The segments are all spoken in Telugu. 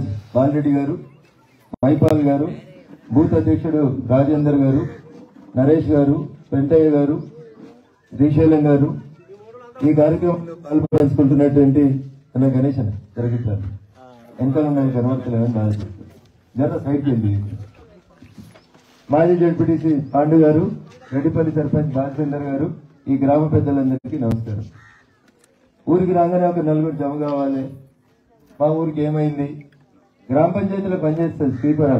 బాలరెడ్డి గారు, మైపాల్ గారు, బూత్ అధ్యక్షుడు రాజేందర్ గారు, నరేష్ గారు, పెంటయ్య గారు, శ్రీశైలం గారు, ఈ కార్యక్రమంలో పాల్పంచుకుంటున్నటువంటి అన్న గణేష్ అన్న జరిగించారు వెనకాల ఉన్నాయి కనబడతలేదని బాధ జర సైడ్కి వెళ్ళి మాజీ జడ్పీటీసీ పాండు గారు, రెడ్డిపల్లి సర్పంచ్ బాలచందర్ గారు, ఈ గ్రామ పెద్దలందరికీ నమస్కారం. ఊరికి రాగానే ఒక నలుగురు జమ కావాలి. మా ఊరికి ఏమైంది? గ్రామ పంచాయతీలో పనిచేస్తుంది స్పీకర్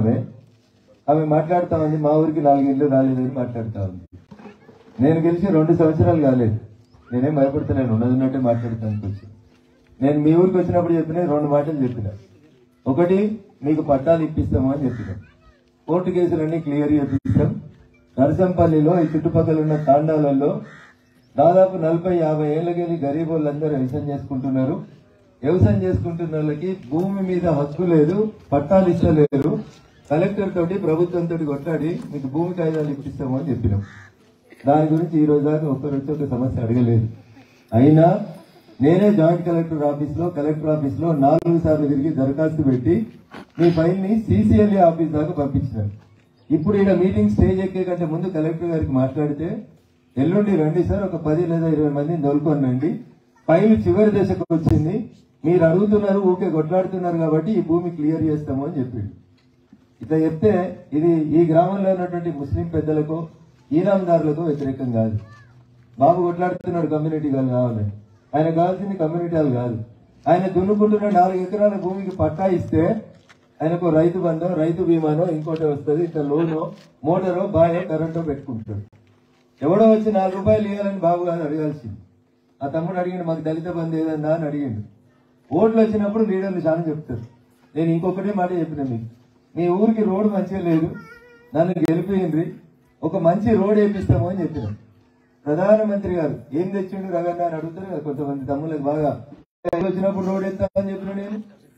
ఆమె మాట్లాడుతా ఉంది. మా ఊరికి 4 ఇండ్లు రాలేదని మాట్లాడుతా ఉంది. నేను గెలిచి 2 సంవత్సరాలు కాలేదు. నేనేం భయపడుతున్నాను, ఉన్నట్టే మాట్లాడటానికి వచ్చి. నేను మీ ఊరికి వచ్చినప్పుడు చెప్పిన 2 మాటలు చెప్పిన. ఒకటి, మీకు పట్టాలు ఇప్పిస్తాము అని చెప్పిన. కోర్టు కేసులన్నీ క్లియర్ చేపిస్తాం. నరసంపల్లిలో ఈ చుట్టుపక్కల ఉన్న తాండాలలో దాదాపు 40-50 ఏళ్లకెళ్ళి గరీబ్ వాళ్ళందరూ వ్యవసాయం చేసుకుంటున్నారు. వ్యవసాయం చేసుకుంటున్న వాళ్ళకి భూమి మీద హక్కు లేదు, పట్టాలు ఇస్తలేరు. కలెక్టర్ తోటి ప్రభుత్వంతో కొట్లాడి మీకు భూమి కాయిదాలు ఇప్పిస్తాము అని చెప్పినాం. దాని గురించి ఈ రోజు దాకా ఒక్కరు వచ్చి ఒక సమస్య అడగలేదు. అయినా నేనే జాయింట్ కలెక్టర్ ఆఫీస్ లో 4 సార్లు తిరిగి దరఖాస్తు పెట్టి మీ ఫైల్ ని CCLA ఆఫీస్ దాకా పంపించినాను. ఇప్పుడు ఈయన మీటింగ్ స్టేజ్ ఎక్కే కంటే ముందు కలెక్టర్ గారికి మాట్లాడితే, ఎల్లుండి రండి సార్, ఒక 10 లేదా 20 మందిని దొరుకుకోనండి, ఫైల్ చివరి దశకు వచ్చింది, మీరు అడుగుతున్నారు, ఊకే కొట్లాడుతున్నారు కాబట్టి ఈ భూమి క్లియర్ చేస్తాము అని చెప్పిండు. ఇట్లా చెప్తే ఇది ఈ గ్రామంలో ఉన్నటువంటి ముస్లిం పెద్దలకు, ఈనాందారులకు వ్యతిరేకం కాదు. బాబు కొట్లాడుతున్నాడు కమ్యూనిటీ హాల్ కావాలని. ఆయన కావాల్సింది కమ్యూనిటీ హాల్ కాదు. ఆయన దున్నుకుంటున్న 4 ఎకరాల భూమికి పట్టా ఇస్తే ఆయనకు రైతు బంధో, రైతు బీమానో ఇంకోటి వస్తుంది. ఇట్లా లోనో, మోటారో, బాయో, కరెంటో పెట్టుకుంటాడు. ఎవడో వచ్చి 4 రూపాయలు ఇవ్వాలని బాబు కాదు అడగాల్సింది. ఆ తమ్ముడు అడిగిండు, మాకు దళిత బంధు ఏదన్నా అని అడిగిండు. ఓట్లు వచ్చినప్పుడు లీడర్లు చాలా చెప్తారు. నేను ఇంకొకటే మాట చెప్పిన, మీకు మీ ఊరికి రోడ్డు మంచిగా లేదు, నన్ను గెలిపింది, ఒక మంచి రోడ్ వేపిస్తాము అని చెప్పిన. ప్రధానమంత్రి గారు ఏం తెచ్చిండు రగన్న అని అడుగుతారు కదా కొంతమంది తమ్ముళ్ళకి. బాగా వచ్చినప్పుడు రోడ్ వేస్తా అని చెప్పిన, నేను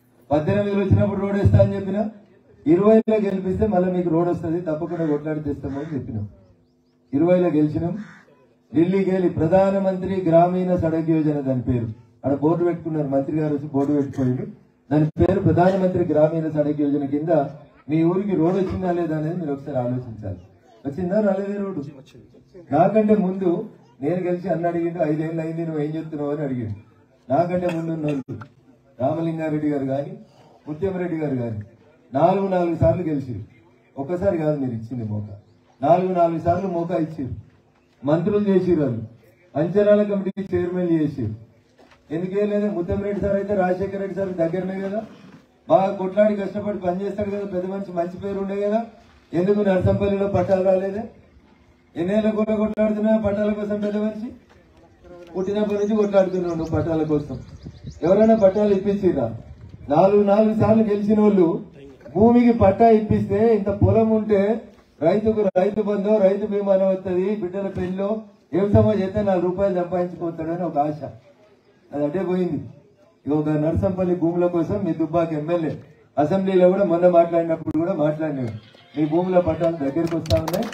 18 వచ్చినప్పుడు రోడ్ వేస్తా అని చెప్పిన. 20లో గెలిపిస్తే మళ్ళీ మీకు రోడ్ వస్తుంది, తప్పకుండా కొట్లాడి తెస్తాము అని చెప్పినాం. 20లో గెలిచినాం. ఢిల్లీకి వెళ్ళి ప్రధానమంత్రి గ్రామీణ సడక్ యోజన దాని పేరు, అక్కడ బోర్డు పెట్టుకున్నారు. మంత్రి గారు వచ్చి బోర్డు పెట్టుకోండి. దాని పేరు ప్రధానమంత్రి గ్రామీణ సడక్ యోజన కింద మీ ఊరికి రోడ్ వచ్చిందా లేదా అనేది మీరు ఒకసారి ఆలోచించాలి. వచ్చిందా రాలేదే రోడ్డు? నాకంటే ముందు నేను గెలిచి అన్న అడిగిండు, 5 ఏళ్ళు అయింది, నువ్వు ఏం చెప్తున్నావు అని అడిగిండు. నాకంటే ముందు ఉన్న రామలింగారెడ్డి గారు కానీ, ముత్యంరెడ్డి గారు కానీ 4 సార్లు గెలిచి, ఒక్కసారి కాదు మీరు ఇచ్చింది మోకా, 4 సార్లు మోకా ఇచ్చారు. మంత్రులు చేసిరు, వాళ్ళు అంచనాల కమిటీ చైర్మన్ చేసిరు. ఎందుకేం లేదు, ముత్తంరెడ్డి సార్ అయితే రాజశేఖర రెడ్డి సార్ దగ్గరనే కదా, బాగా కొట్లాడి కష్టపడి పనిచేస్తాడు కదా, పెద్ద మంచి పేరు ఉండే కదా. ఎందుకు నరసంపల్లిలో పట్టాలు రాలేదే? ఎన్నేళ్ళ కూడా కొట్లాడుతున్నా పట్టాల కోసం? పెద్ద మనిషి పుట్టినప్పటి నుంచి కొట్లాడుతున్నాడు పట్టాల కోసం. ఎవరైనా పట్టాలు ఇప్పించిరా? 4 సార్లు గెలిచిన వాళ్ళు భూమికి పట్టా ఇప్పిస్తే, ఇంత పొలం ఉంటే రైతుకు రైతు బంధో, రైతు బీమానో వస్తుంది, బిడ్డల పెళ్ళిలో వ్యవసాయం చేస్తే 4 రూపాయలు సంపాదించుకోతాడని ఒక ఆశ. అది అటే పోయింది. ఒక నర్సంపల్లి భూముల కోసం మీ దుబ్బాక ఎమ్మెల్యే అసెంబ్లీలో కూడా మొన్న మాట్లాడినప్పుడు కూడా మాట్లాడినాడు, మీ భూముల పట్టాలు దగ్గరికి వస్తా ఉన్నాయి,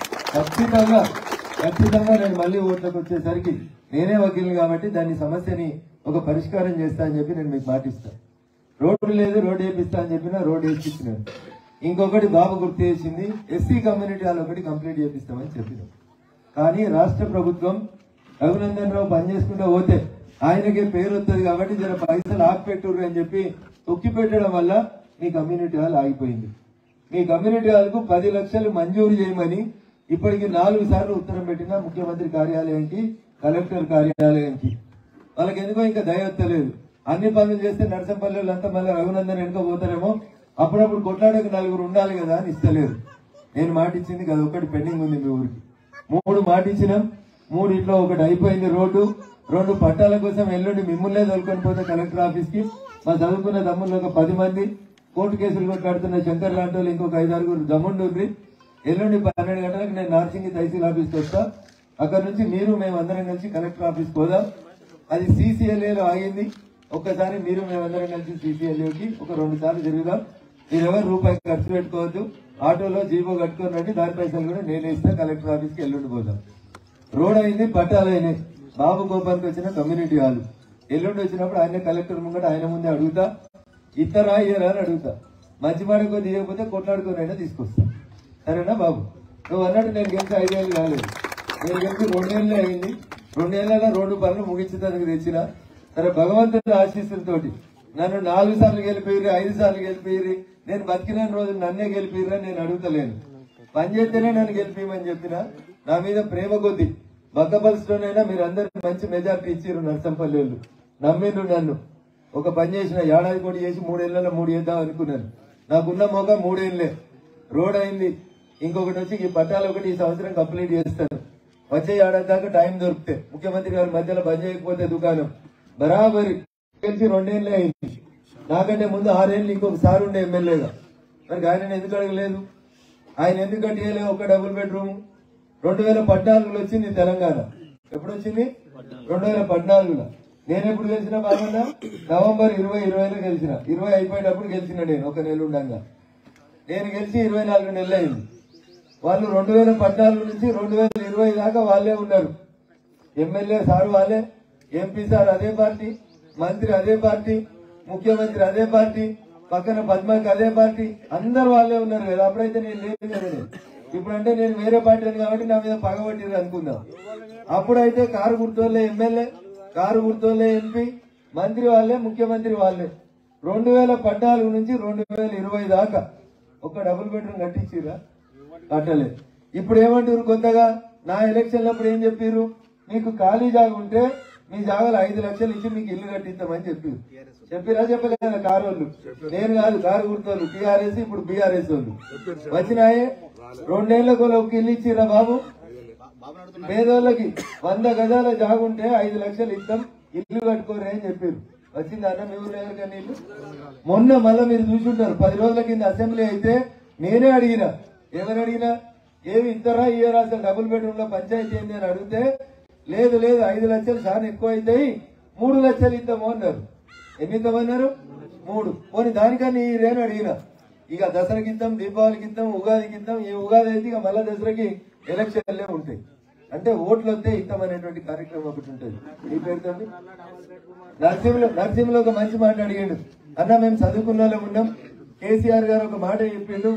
ఖచ్చితంగా నేను మళ్ళీ ఓట్లకు వచ్చేసరికి నేనే వకీల్ని కాబట్టి దాని సమస్యని ఒక పరిష్కారం చేస్తా అని చెప్పి నేను మీకు మాటిస్తాను. రోడ్డు లేదు, రోడ్డు వేపిస్తా అని చెప్పినా రోడ్డు వేసిచ్చినాను. ఇంకొకటి బాబు గుర్తు చేసింది, ఎస్సీ కమ్యూనిటీ హాల్ ఒకటి కంప్లీట్ చేపిస్తామని చెప్పినాం. కానీ రాష్ట్ర ప్రభుత్వం రఘునందన్ రావు పనిచేసుకుంటూ పోతే ఆయనకే పేరు వస్తుంది కాబట్టి జర పైసలు ఆపిపెట్టుర్రు అని చెప్పి తొక్కి పెట్టడం వల్ల మీ కమ్యూనిటీ హాల్ ఆగిపోయింది. మీ కమ్యూనిటీ హాల్ కు 10 లక్షలు మంజూరు చేయమని ఇప్పటికి 4 సార్లు ఉత్తరం పెట్టినా ముఖ్యమంత్రి కార్యాలయానికి, కలెక్టర్ కార్యాలయానికి. వాళ్ళకి ఎందుకో ఇంకా దయవత్తలేదు. అన్ని పనులు చేస్తే నర్సంపల్లి వాళ్ళంతా మళ్ళీ రఘునందన్ వెనుక పోతారేమో, అప్పుడప్పుడు కొట్లాడక 4 ఉండాలి కదా అని ఇస్తలేరు. నేను మాట ఇచ్చింది కదా, ఒకటి పెండింగ్ ఉంది మీ ఊరికి. 3 మాట ఇచ్చినాం, 3 ఇంట్లో ఒకటి అయిపోయింది రోడ్డు. 2 పట్టాల కోసం ఎల్లుండి మిమ్మల్నే తోలుకొని పోతే కలెక్టర్ ఆఫీస్ కి. మా చదువుకున్న తమ్ముళ్ళు ఒక 10 మంది, కోర్టు కేసులు కొట్లాడుతున్న శంకర్ లాంటి వాళ్ళు ఇంకొక 5-6 దమ్ముండ్రి. ఎల్లుండి 12 గంటలకు నేను నార్సింగి తహసీల్ ఆఫీస్కి వస్తా. అక్కడ నుంచి మీరు మేమందరం కలిసి కలెక్టర్ ఆఫీస్కి పోదాం. అది CCLAలో ఆగింది. ఒక్కసారి మీరు మేమందరం కలిసి CCLAకి ఒక 2 సార్లు తిరుగుదాం. మీరెవరు రూపాయి ఖర్చు పెట్టుకోవద్దు. ఆటోలో జీబో కట్టుకొని రండి, దాని పైసలు కూడా నేనే ఇస్తా. కలెక్టర్ ఆఫీస్కి ఎల్లుండి పోదాం. రోడ్ అయింది, పట్టాలు అయినాయి. బాబు గోపాల్కి వచ్చిన కమ్యూనిటీ హాల్ ఎల్లుండి వచ్చినప్పుడు ఆయన కలెక్టర్ ముంగట ఆయన ముందే అడుగుతా, ఇతరా ఇయరా అని అడుగుతా. మంచి మాట కొద్ది చేయకపోతే కొట్లాడుకునైనా తీసుకొస్తాను. సరేనా బాబు? నువ్వు అన్నట్టు నేను గెలిచి 5 ఏళ్ళు కాలేదు, నేను గెలిచి 2 ఏళ్ళే అయింది. 2 ఏళ్ళలో 2 పనులు ముగించడానికి తెచ్చిన. సరే, భగవంతుడి ఆశీస్సులతోటి నన్ను 4 సార్లు గెలిపిర్రి, 5 సార్లు గెలిపిర్రి. నేను బతికిన రోజు నన్నే గెలిపిర్రా నేను అడుగుతలేను. పని చేస్తేనే నన్ను గెలిపిమని చెప్పిన. నా మీద ప్రేమ కొద్ది బక్కపల్స్లోనైనా మీరు అందరికి మంచి మెజార్టీ ఇచ్చిర్రు. నర్సంపల్లి వాళ్ళు నమ్మిండ్రు నన్ను. ఒక పని చేసిన ఏడాది కోటి చేసి 3 ఏళ్లలో 3 చేద్దాం అనుకున్నాను. నాకున్న మొగ 3 ఏళ్లే. రోడ్ అయింది, ఇంకొకటి వచ్చి ఈ పట్టాలు ఒకటి ఈ సంవత్సరం కంప్లీట్ చేస్తాను. వచ్చే ఏడాది దాకా టైం దొరికితే ముఖ్యమంత్రి గారి మధ్యలో బంద్ చేయకపోతే దుకాణం బరాబరి కలిసి 2 ఏళ్లే అయింది. నాకంటే ముందు 6 ఏళ్ళు ఇంకొకసారి ఉండే ఎమ్మెల్యేగా. మరి ఆయన ఎందుకు అడగలేదు? ఆయన ఎందుకు కట్టియలే? ఒక డబుల్ బెడ్రూమ్ 2014లో వచ్చింది తెలంగాణ. ఎప్పుడు వచ్చింది? 2014లో. నేను ఎప్పుడు గెలిచిన బాగా నవంబర్ 2020లో గెలిచిన. 20 అయిపోయేటప్పుడు గెలిచిన నేను, ఒక నెల ఉండగా. నేను గెలిచి 24 నెలలు అయింది. వాళ్ళు 2014 నుంచి 2020 దాకా వాళ్ళే ఉన్నారు. ఎమ్మెల్యే సార్ వాళ్ళే, ఎంపీ సార్ అదే పార్టీ, మంత్రి అదే పార్టీ, ముఖ్యమంత్రి అదే పార్టీ, పక్కన పద్మకి అదే పార్టీ, అందరు వాళ్ళే ఉన్నారు కదా. అప్పుడైతే నేను లేదు కదా. ఇప్పుడంటే నేను వేరే పార్టీ అని కాబట్టి నా మీద పగబట్టిరు అనుకుందాం. అప్పుడైతే కారు గుర్తోళ్లే ఎమ్మెల్యే, కారు గుర్తోళ్లే ఎంపీ, మంత్రి వాళ్ళే, ముఖ్యమంత్రి వాళ్ళే. 2014 నుంచి 2020 దాకా ఒక డబుల్ బెడ్రూమ్ కట్టించిరా? కట్టలేదు. ఇప్పుడు ఏమంటారు కొత్తగా? నా ఎలక్షన్లప్పుడు ఏం చెప్పారు? మీకు ఖాళీ జాగా ఉంటే మీ జాగాలో 5 లక్షలు ఇచ్చి మీకు ఇల్లు కట్టిస్తామని చెప్పారు. చెప్పిరా చెప్పలేదా? కారు వాళ్ళు, నేను కాదు, కారు గుర్తోళ్ళు, టీఆర్ఎస్ ఇప్పుడు బీఆర్ఎస్ వాళ్ళు వచ్చినాయే. 2 ఏళ్లకు ఒక ఇల్లు ఇచ్చిరా బాబు? పేదోళ్ళకి 100 గజాల జాగుంటే 5 లక్షలు ఇస్తాం, ఇల్లు కట్టుకోరే అని చెప్పారు. వచ్చింది అన్న మీ ఊరు ఎవరికైనా ఇల్లు? మొన్న మళ్ళీ మీరు చూసుంటారు, 10 రోజుల కింద అసెంబ్లీ అయితే నేనే అడిగిన. ఏమని అడిగినా? ఏమి ఇస్తారా ఇయ్యరా, అసలు డబుల్ బెడ్రూమ్ లో పంచాయతీ ఏంది అని అడిగితే, లేదు లేదు 5 లక్షలు చాలా ఎక్కువ అవుతాయి, 3 లక్షలు ఇద్దాము అన్నారు. ఎన్ని ఇద్దామన్నారు? 3. పోనీ దానికన్నా ఈ రేను అడిగిన. ఇక దసరాకి ఇద్దాం, దీపావళికి ఇద్దాం, ఉగాదికి ఇద్దాం. ఈ ఉగాది అయితే ఇక మళ్ళా దసరాకి ఎలక్షన్లే ఉంటాయి. అంటే ఓట్లు వస్తే ఇద్దామనేటువంటి కార్యక్రమం ఒకటి ఉంటుంది. ఈ పేరుతో నరసింహలో ఒక మంచి మాట అడిగాడు. అన్న మేము చదువుకున్న వాళ్ళం ఉన్నాం. కేసీఆర్ గారు ఒక మాట చెప్పిండు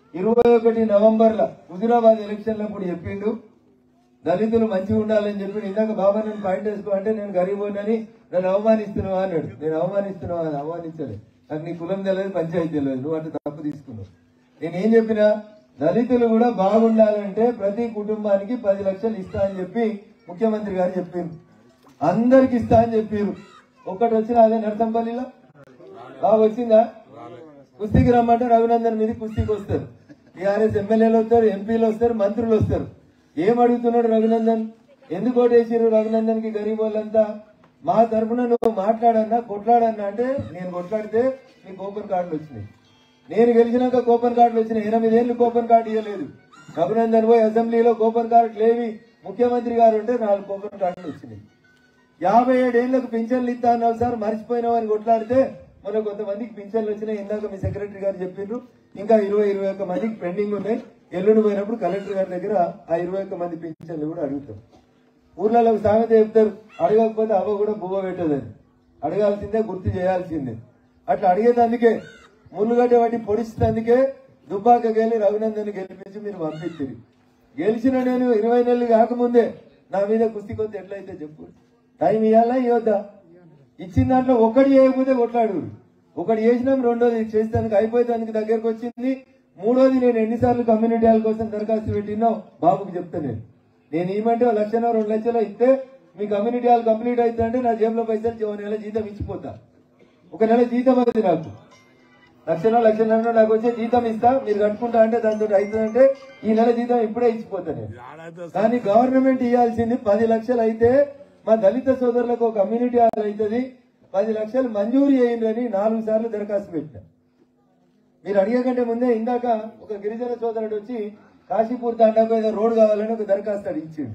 21 నవంబర్ల హుజురాబాద్ ఎలక్షన్లప్పుడు చెప్పిండు, దళితులు మంచిగా ఉండాలని చెప్పి. ఇందాక బాబా నేను పాయింట్ వేసుకో అంటే నేను గరీబోనని నన్ను అవమానిస్తున్నావా అన్నాడు. నేను అవమానిస్తున్నావా? అని అవమానించలే. నాకు నీ కులం తెలియదు, పంచాయతీ తెలియదు, నువ్వు అంటే తప్పు తీసుకున్నావు. నేనేం చెప్పినా, దళితులు కూడా బాగుండాలంటే ప్రతి కుటుంబానికి 10 లక్షలు ఇస్తా అని చెప్పి ముఖ్యమంత్రి గారు చెప్పింది. అందరికి ఇస్తా అని చెప్పారు. ఒక్కటి వచ్చినా అదే నర్సంపల్లిలో బాగా వచ్చిందా? కుస్తీకి రమ్మంటే రఘునందన్ మీద కుస్తీకి వస్తారు. టీఆర్ఎస్ ఎమ్మెల్యేలు వస్తారు, ఎంపీలు వస్తారు, మంత్రులు వస్తారు. ఏం అడుగుతున్నాడు రఘునందన్? ఎందుకు ఓటేసారు రఘునందన్ కి గరీబ్ వాళ్ళంతా? మా తరఫున నువ్వు మాట్లాడన్నా, కొట్లాడన్నా అంటే నేను కొట్లాడితే నీ కూపన్ కార్డులు వచ్చినాయి. నేను గెలిచినాక కూపన్ కార్డులు వచ్చినాయి. 8 ఏళ్ళు కూపన్ కార్డు ఇవ్వలేదు. రఘునందన్ పోయి అసెంబ్లీలో కూపన్ కార్డు లేవి, ముఖ్యమంత్రి గారు ఉంటే 4 కూపన్ కార్డులు వచ్చినాయి. 57 ఏళ్లకు పింఛన్లు ఇస్తా అన్నావు సార్, మర్చిపోయినావని కొట్లాడితే మన కొంతమందికి పింఛన్లు వచ్చినాయి. ఇందాక మీ సెక్రటరీ గారు చెప్పిండ్రు, ఇంకా 20-21 మందికి పెండింగ్ ఉన్నాయి. ఎల్లుండి పోయినప్పుడు కలెక్టర్ గారి దగ్గర ఆ 21 మంది పింఛన్లు కూడా అడుగుతాం. ఊర్లలో సామెత చెప్తారు, అడగకపోతే అవ్వ కూడా బువ్వ పెట్టదని. అడగాల్సిందే, గుర్తు చేయాల్సిందే. అట్లా అడిగేదందుకే, ముళ్ళుగడ్డ వాటి పొడిచేందుకే దుబ్బాకకెళ్ళి రఘునందన్ గెలిపించి మీరు పంపించారు. గెలిచిన నేను 20 నెలలు కాకముందే నా మీద కుస్తీ కొద్ది ఎట్లయితే చెప్పు. టైం ఇవ్వాలా ఇవ్వద్దా? ఇచ్చిన దాంట్లో ఒకటి చేయకపోతే కొట్లాడు. ఒకటి చేసినాం, రెండోది చేసేందుకు అయిపోయేందుకు దగ్గరకు వచ్చింది. 3వది నేను ఎన్నిసార్లు కమ్యూనిటీ హాల్ కోసం దరఖాస్తు పెట్టినావు బాబుకి చెప్తా. నేను ఏమంటే 1 లక్షనో 2 లక్షలో ఇస్తే మీ కమ్యూనిటీ హాల్ కంప్లీట్ అవుతుందంటే నా జేబులో పైసలు 1 నెల జీతం ఇచ్చిపోతా. 1 నెల జీతం అవుతుంది నాకు. 1 లక్షన్నర నాకు వచ్చే జీతం ఇస్తా, మీరు కట్టుకుంటా అంటే దాంతో అవుతుందంటే ఈ నెల జీతం ఇప్పుడే ఇచ్చిపోతా నేను. కానీ గవర్నమెంట్ ఇవ్వాల్సింది 10 లక్షలు అయితే మా దళిత సోదరులకు ఒక కమ్యూనిటీ హాల్ అవుతుంది, 10 లక్షలు మంజూరు చేయండి 4 సార్లు దరఖాస్తు పెట్టినా. మీరు అడిగకంటే ముందే ఇందాక ఒక గిరిజన సోదరుడు వచ్చి కాశీపూర్ తాండాకు ఏదో రోడ్ కావాలని ఒక దరఖాస్తు అడిగించాడు.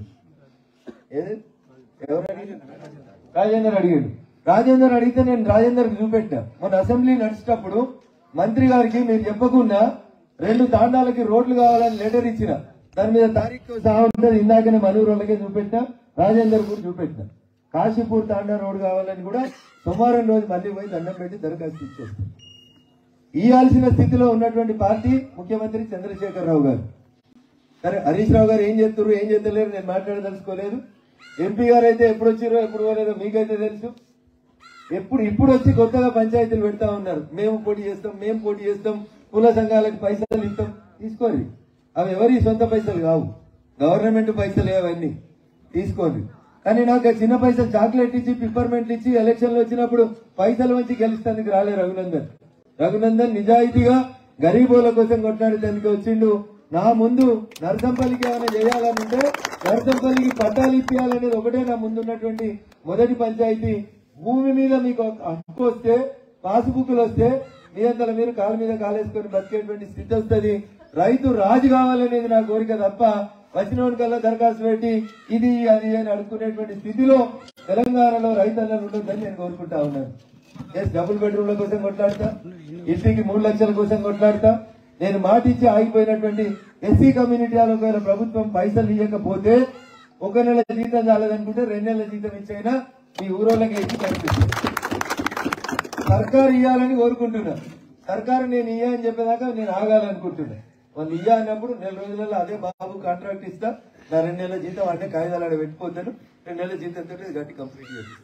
ఎవరు అడిగారు? రాజేందర్ అడిగాడు. రాజేందర్ అడిగితే నేను రాజేందర్కి చూపెట్టా. మొన్న అసెంబ్లీ నడిచేటప్పుడు మంత్రి గారికి మీరు చెప్పకుండా 2 తాండాలకి రోడ్లు కావాలని లెటర్ ఇచ్చిన. దాని మీద తారీఖు సహా ఉంటుంది. ఇందాకనే మనూరు వాళ్ళకే చూపెట్టినా, రాజేందర్ కూడా చూపెట్టినా. కాశీపూర్ తాండా రోడ్ కావాలని కూడా సోమవారం రోజు మళ్ళీ పోయి దండం పెట్టి దరఖాస్తు ఇచ్చేస్తాం. ఇవ్వాల్సిన స్థితిలో ఉన్నటువంటి పార్టీ ముఖ్యమంత్రి చంద్రశేఖరరావు గారు. సరే హరీష్ రావు గారు ఏం చేస్తున్నారు ఏం చేస్తలేరు నేను మాట్లాడదలుచుకోలేదు. ఎంపీ గారు అయితే ఎప్పుడు వచ్చారో ఎప్పుడు పోలేదో మీకైతే తెలుసు. ఇప్పుడు వచ్చి కొత్తగా పంచాయతీలు పెడతా ఉన్నారు. మేము పోటీ చేస్తాం కుల సంఘాలకు పైసలు ఇస్తాం. తీసుకోండి, అవి ఎవరి సొంత పైసలు కావు, గవర్నమెంట్ పైసలే అవన్నీ తీసుకోండి. కానీ నాకు చిన్న పైసలు చాక్లెట్ ఇచ్చి పిప్పర్మెంట్ ఇచ్చి ఎలక్షన్లు వచ్చినప్పుడు పైసలు వచ్చి గెలుస్తానికి రాలే రఘునందన్ నిజాయితీగా గరీబోల కోసం కొట్లాడేందుకు వచ్చిండు. నా ముందు నర్సంపల్లికి ఏమైనా చేయాలనుంటే నర్సంపల్లికి పట్టాలు ఇప్పించాలనేది ఒకటే నా ముందున్నటువంటి మొదటి పంచాయతీ. భూమి మీద మీకు హక్కు వస్తే పాసుబుక్లు వస్తే మీ అంతలో మీరు కాలు మీద కాలేసుకొని బతికేటువంటి స్థితి వస్తుంది. రైతు రాజు కావాలనేది నా కోరిక తప్ప వచ్చినోడి కల్లా దరఖాస్తు పెట్టి ఇది అది అని అడుక్కునేటువంటి స్థితిలో తెలంగాణలో రైతన్నలు ఉండొద్దని నేను కోరుకుంటా ఉన్నాను. డబుల్ బెడ్రూమ్ల కోసం కొట్లాడతా, ఇంటికి 3 లక్షల కోసం కొట్లాడతా. నేను మాట ఇచ్చి ఆగిపోయినటువంటి ఎస్సీ కమ్యూనిటీ ఒకవేళ ప్రభుత్వం పైసలు ఇవ్వకపోతే 1 నెల జీతం చాలదనుకుంటే 2 నెలల జీతం ఇచ్చైనా మీ ఊరోళ్ళకి ఇచ్చి కనిపిస్తుంది. సర్కారు ఇవ్వాలని కోరుకుంటున్నా. సర్కారు నేను ఇయ్యా అని చెప్పేదాకా నేను ఆగాలనుకుంటున్నా. వాళ్ళు ఇయ్యా అన్నప్పుడు 4 రోజులలో అదే బాబు కాంట్రాక్ట్ ఇస్తా, నా 2 నెలల జీతం అంటే కాగితాలు ఆడ పెట్టిపోతాను, 2 నెలల జీతంతో గట్టి కంప్లీట్ చేస్తాను.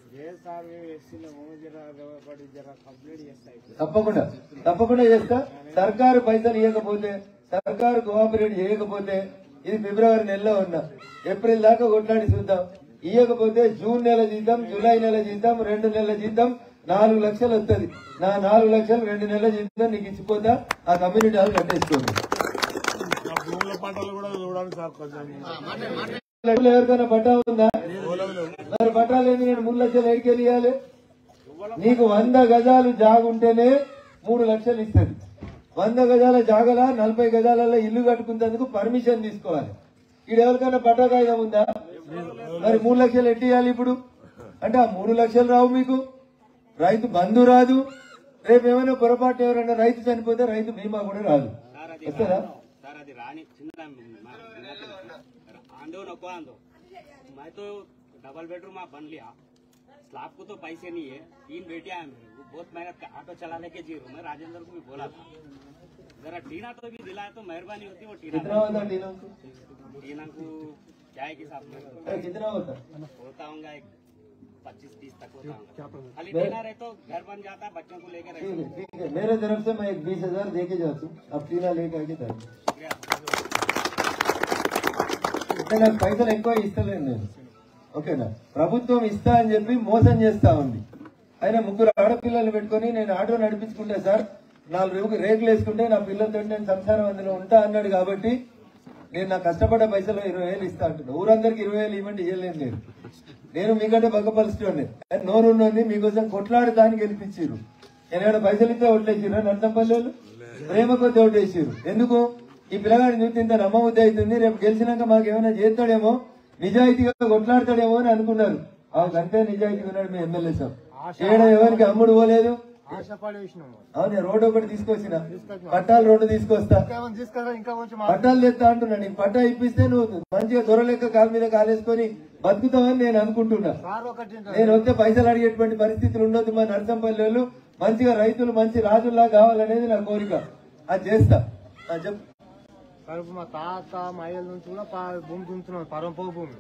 తప్పకుండా చేస్తా. సర్కారు పైసలు ఇవ్వకపోతే, సర్కారు కోఆపరేట్ చేయకపోతే, ఇది ఫిబ్రవరి నెలలో ఉన్నా, ఏప్రిల్ దాకా కొట్లాడి చూద్దాం. ఇవ్వకపోతే జూన్ నెల జీతం, జూలై నెల జీతం, 2 నెలల జీతం 4 లక్షలు వస్తుంది. నా 4 లక్షలు 2 నెలల జీతం నీకు ఇచ్చిపోతా, ఆ కమ్యూనిటీ హాల్ కట్టేసుకోండి. ఎవరికైనా పట్టా ఉందా? మరి పట్టా లేదు, నేను 3 లక్షలు ఎడికెళ్ళి ఇవ్వాలి. నీకు 100 గజాలు జాగుంటేనే 3 లక్షలు ఇస్తుంది. 100 గజాల జాగల 40 గజాలలో ఇల్లు కట్టుకునేందుకు పర్మిషన్ తీసుకోవాలి. ఇక్కడ ఎవరికైనా పట్టా కాగితం ఉందా? మరి 3 లక్షలు ఎట్టియాలి ఇప్పుడు అంటే ఆ 3 లక్షలు రావు మీకు. రైతు బంధు రాదు. రేపు ఏమైనా పొరపాటు ఎవరైనా రైతు చనిపోతే రైతు బీమా కూడా రాదు. వస్తుందా? मैं तो डबल बेडरूम आप बन लिया, स्लैब को तो पैसे नहीं है, 3 बेटियां हैं मेरे को, बहुत मेहनत ऑटो चलाने के जी मैं राजेंद्र को भी बोला था जरा टीना तो भी दिलाए तो मेहरबानी होती। वो टीना कितना होता? टीना को क्या है कि साहब कितना होता होगा 25-30 तक होता होगा। खाली टीना रहे तो घर बन जाता है, बच्चों को लेकर। ठीक है, मेरे तरफ से मैं 20,000 दे के जाता हूँ. अब टीना लेके आके నాకు పైసలు ఎక్కువ ఇస్తలేను నేను. ఓకేనా? ప్రభుత్వం ఇస్తా అని చెప్పి మోసం చేస్తా ఉంది. ఆయన 3 ఆడపిల్లలు పెట్టుకుని నేను ఆటో నడిపించుకుంటే సార్ 4 రేకులు వేసుకుంటే నా పిల్లలతో నేను సంసారం అందులో ఉంటా అన్నాడు. కాబట్టి నేను నా కష్టపడ్డ పైసలు 20,000 ఇస్తా అంటున్నా. ఊరందరికి 20,000 ఇవ్వండి ఇవ్వలేను నేను మీకంటే పక్క పరిస్థితి నోరున్నది మీకోసం కొట్లాడటానికి గెలిపించారు. ఏమైనా పైసలు ఇస్తే ఓట్లేసిరు నర్సంపల్లి ప్రేమ కొద్ది ఓటేసారు. ఎందుకు? ఈ పిల్లగాడిని చూస్తే ఇంత నమ్మబుద్ధి అవుతుంది, రేపు గెలిచినాక మాకు ఏమైనా చేస్తాడేమో, నిజాయితీగా కొట్లాడతాడేమో అని అనుకున్నారు. అంతే నిజాయితీగా ఉన్నాడు మీ ఎమ్మెల్యే సార్. చేయడం ఎవరికి అమ్ముడు పోలేదు. అవును, రోడ్డు ఒకటి తీసుకొచ్చిన, పట్టాలు 2 తీసుకొస్తా, పట్టాలు తెస్తా అంటున్నా. నీకు పట్టా ఇప్పిస్తే నువ్వు మంచిగా దొరలేక కాలు మీద కాలేసుకొని బతుకుతావని నేను అనుకుంటున్నా. నేను వస్తే పైసలు అడిగేటువంటి పరిస్థితులు ఉండొద్దు. మా నర్సంపల్లి మంచిగా రైతులు మంచి రాజుల్లా కావాలనేది నా కోరిక. అది చేస్తా. చెప్పు. మా తాత మా అయ్యల నుంచి కూడా భూమి దున్నుతున్నాం, పరంపో భూమి.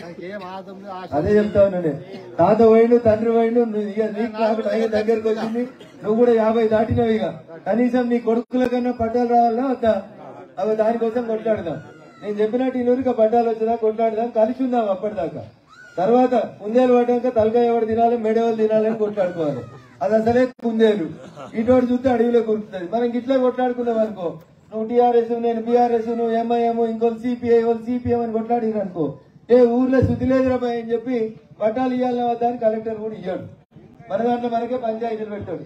అదే చెప్తా ఉన్నా. తాత పోయిండు, తండ్రి పోయిండు, నాకు దగ్గరకు వచ్చింది, నువ్వు కూడా 50 దాటినావు. ఇక కనీసం నీ కొడుకుల కన్నా పట్టాలు రావాలా వద్దా? అవి దానికోసం కొట్లాడదాం. నేను చెప్పినట్టు ఇక పట్టాలు వచ్చేదా కొట్లాడదాం, కలిసి ఉందాం అప్పటిదాకా. తర్వాత కుందేలు పడ్డాక తలకాయ ఎవరు తినాలి, మెడవలు తినాలని కొట్లాడుకోవాలి. అది అసలే కుందేలు. ఇటువంటి చూస్తే అడవిలో కొడుతుంది. మనం ఇట్లా కొట్లాడుకున్నాం అనుకో, నువ్వు టీఆర్ఎస్ నేను బీఆర్ఎస్, నువ్వు ఎంఐఎం, ఇంకోళ్ళు సిపిఐ వాళ్ళు సిపిఎం అని కొట్లాడిరు అనుకో, ఊర్లో శుద్ధి లేదురా అని చెప్పి పట్టాలు ఇవ్వాలన్న వద్దని కలెక్టర్ కూడా ఇయ్యాడు. మన దాంట్లో మనకే పంచాయతీలు పెట్టాడు.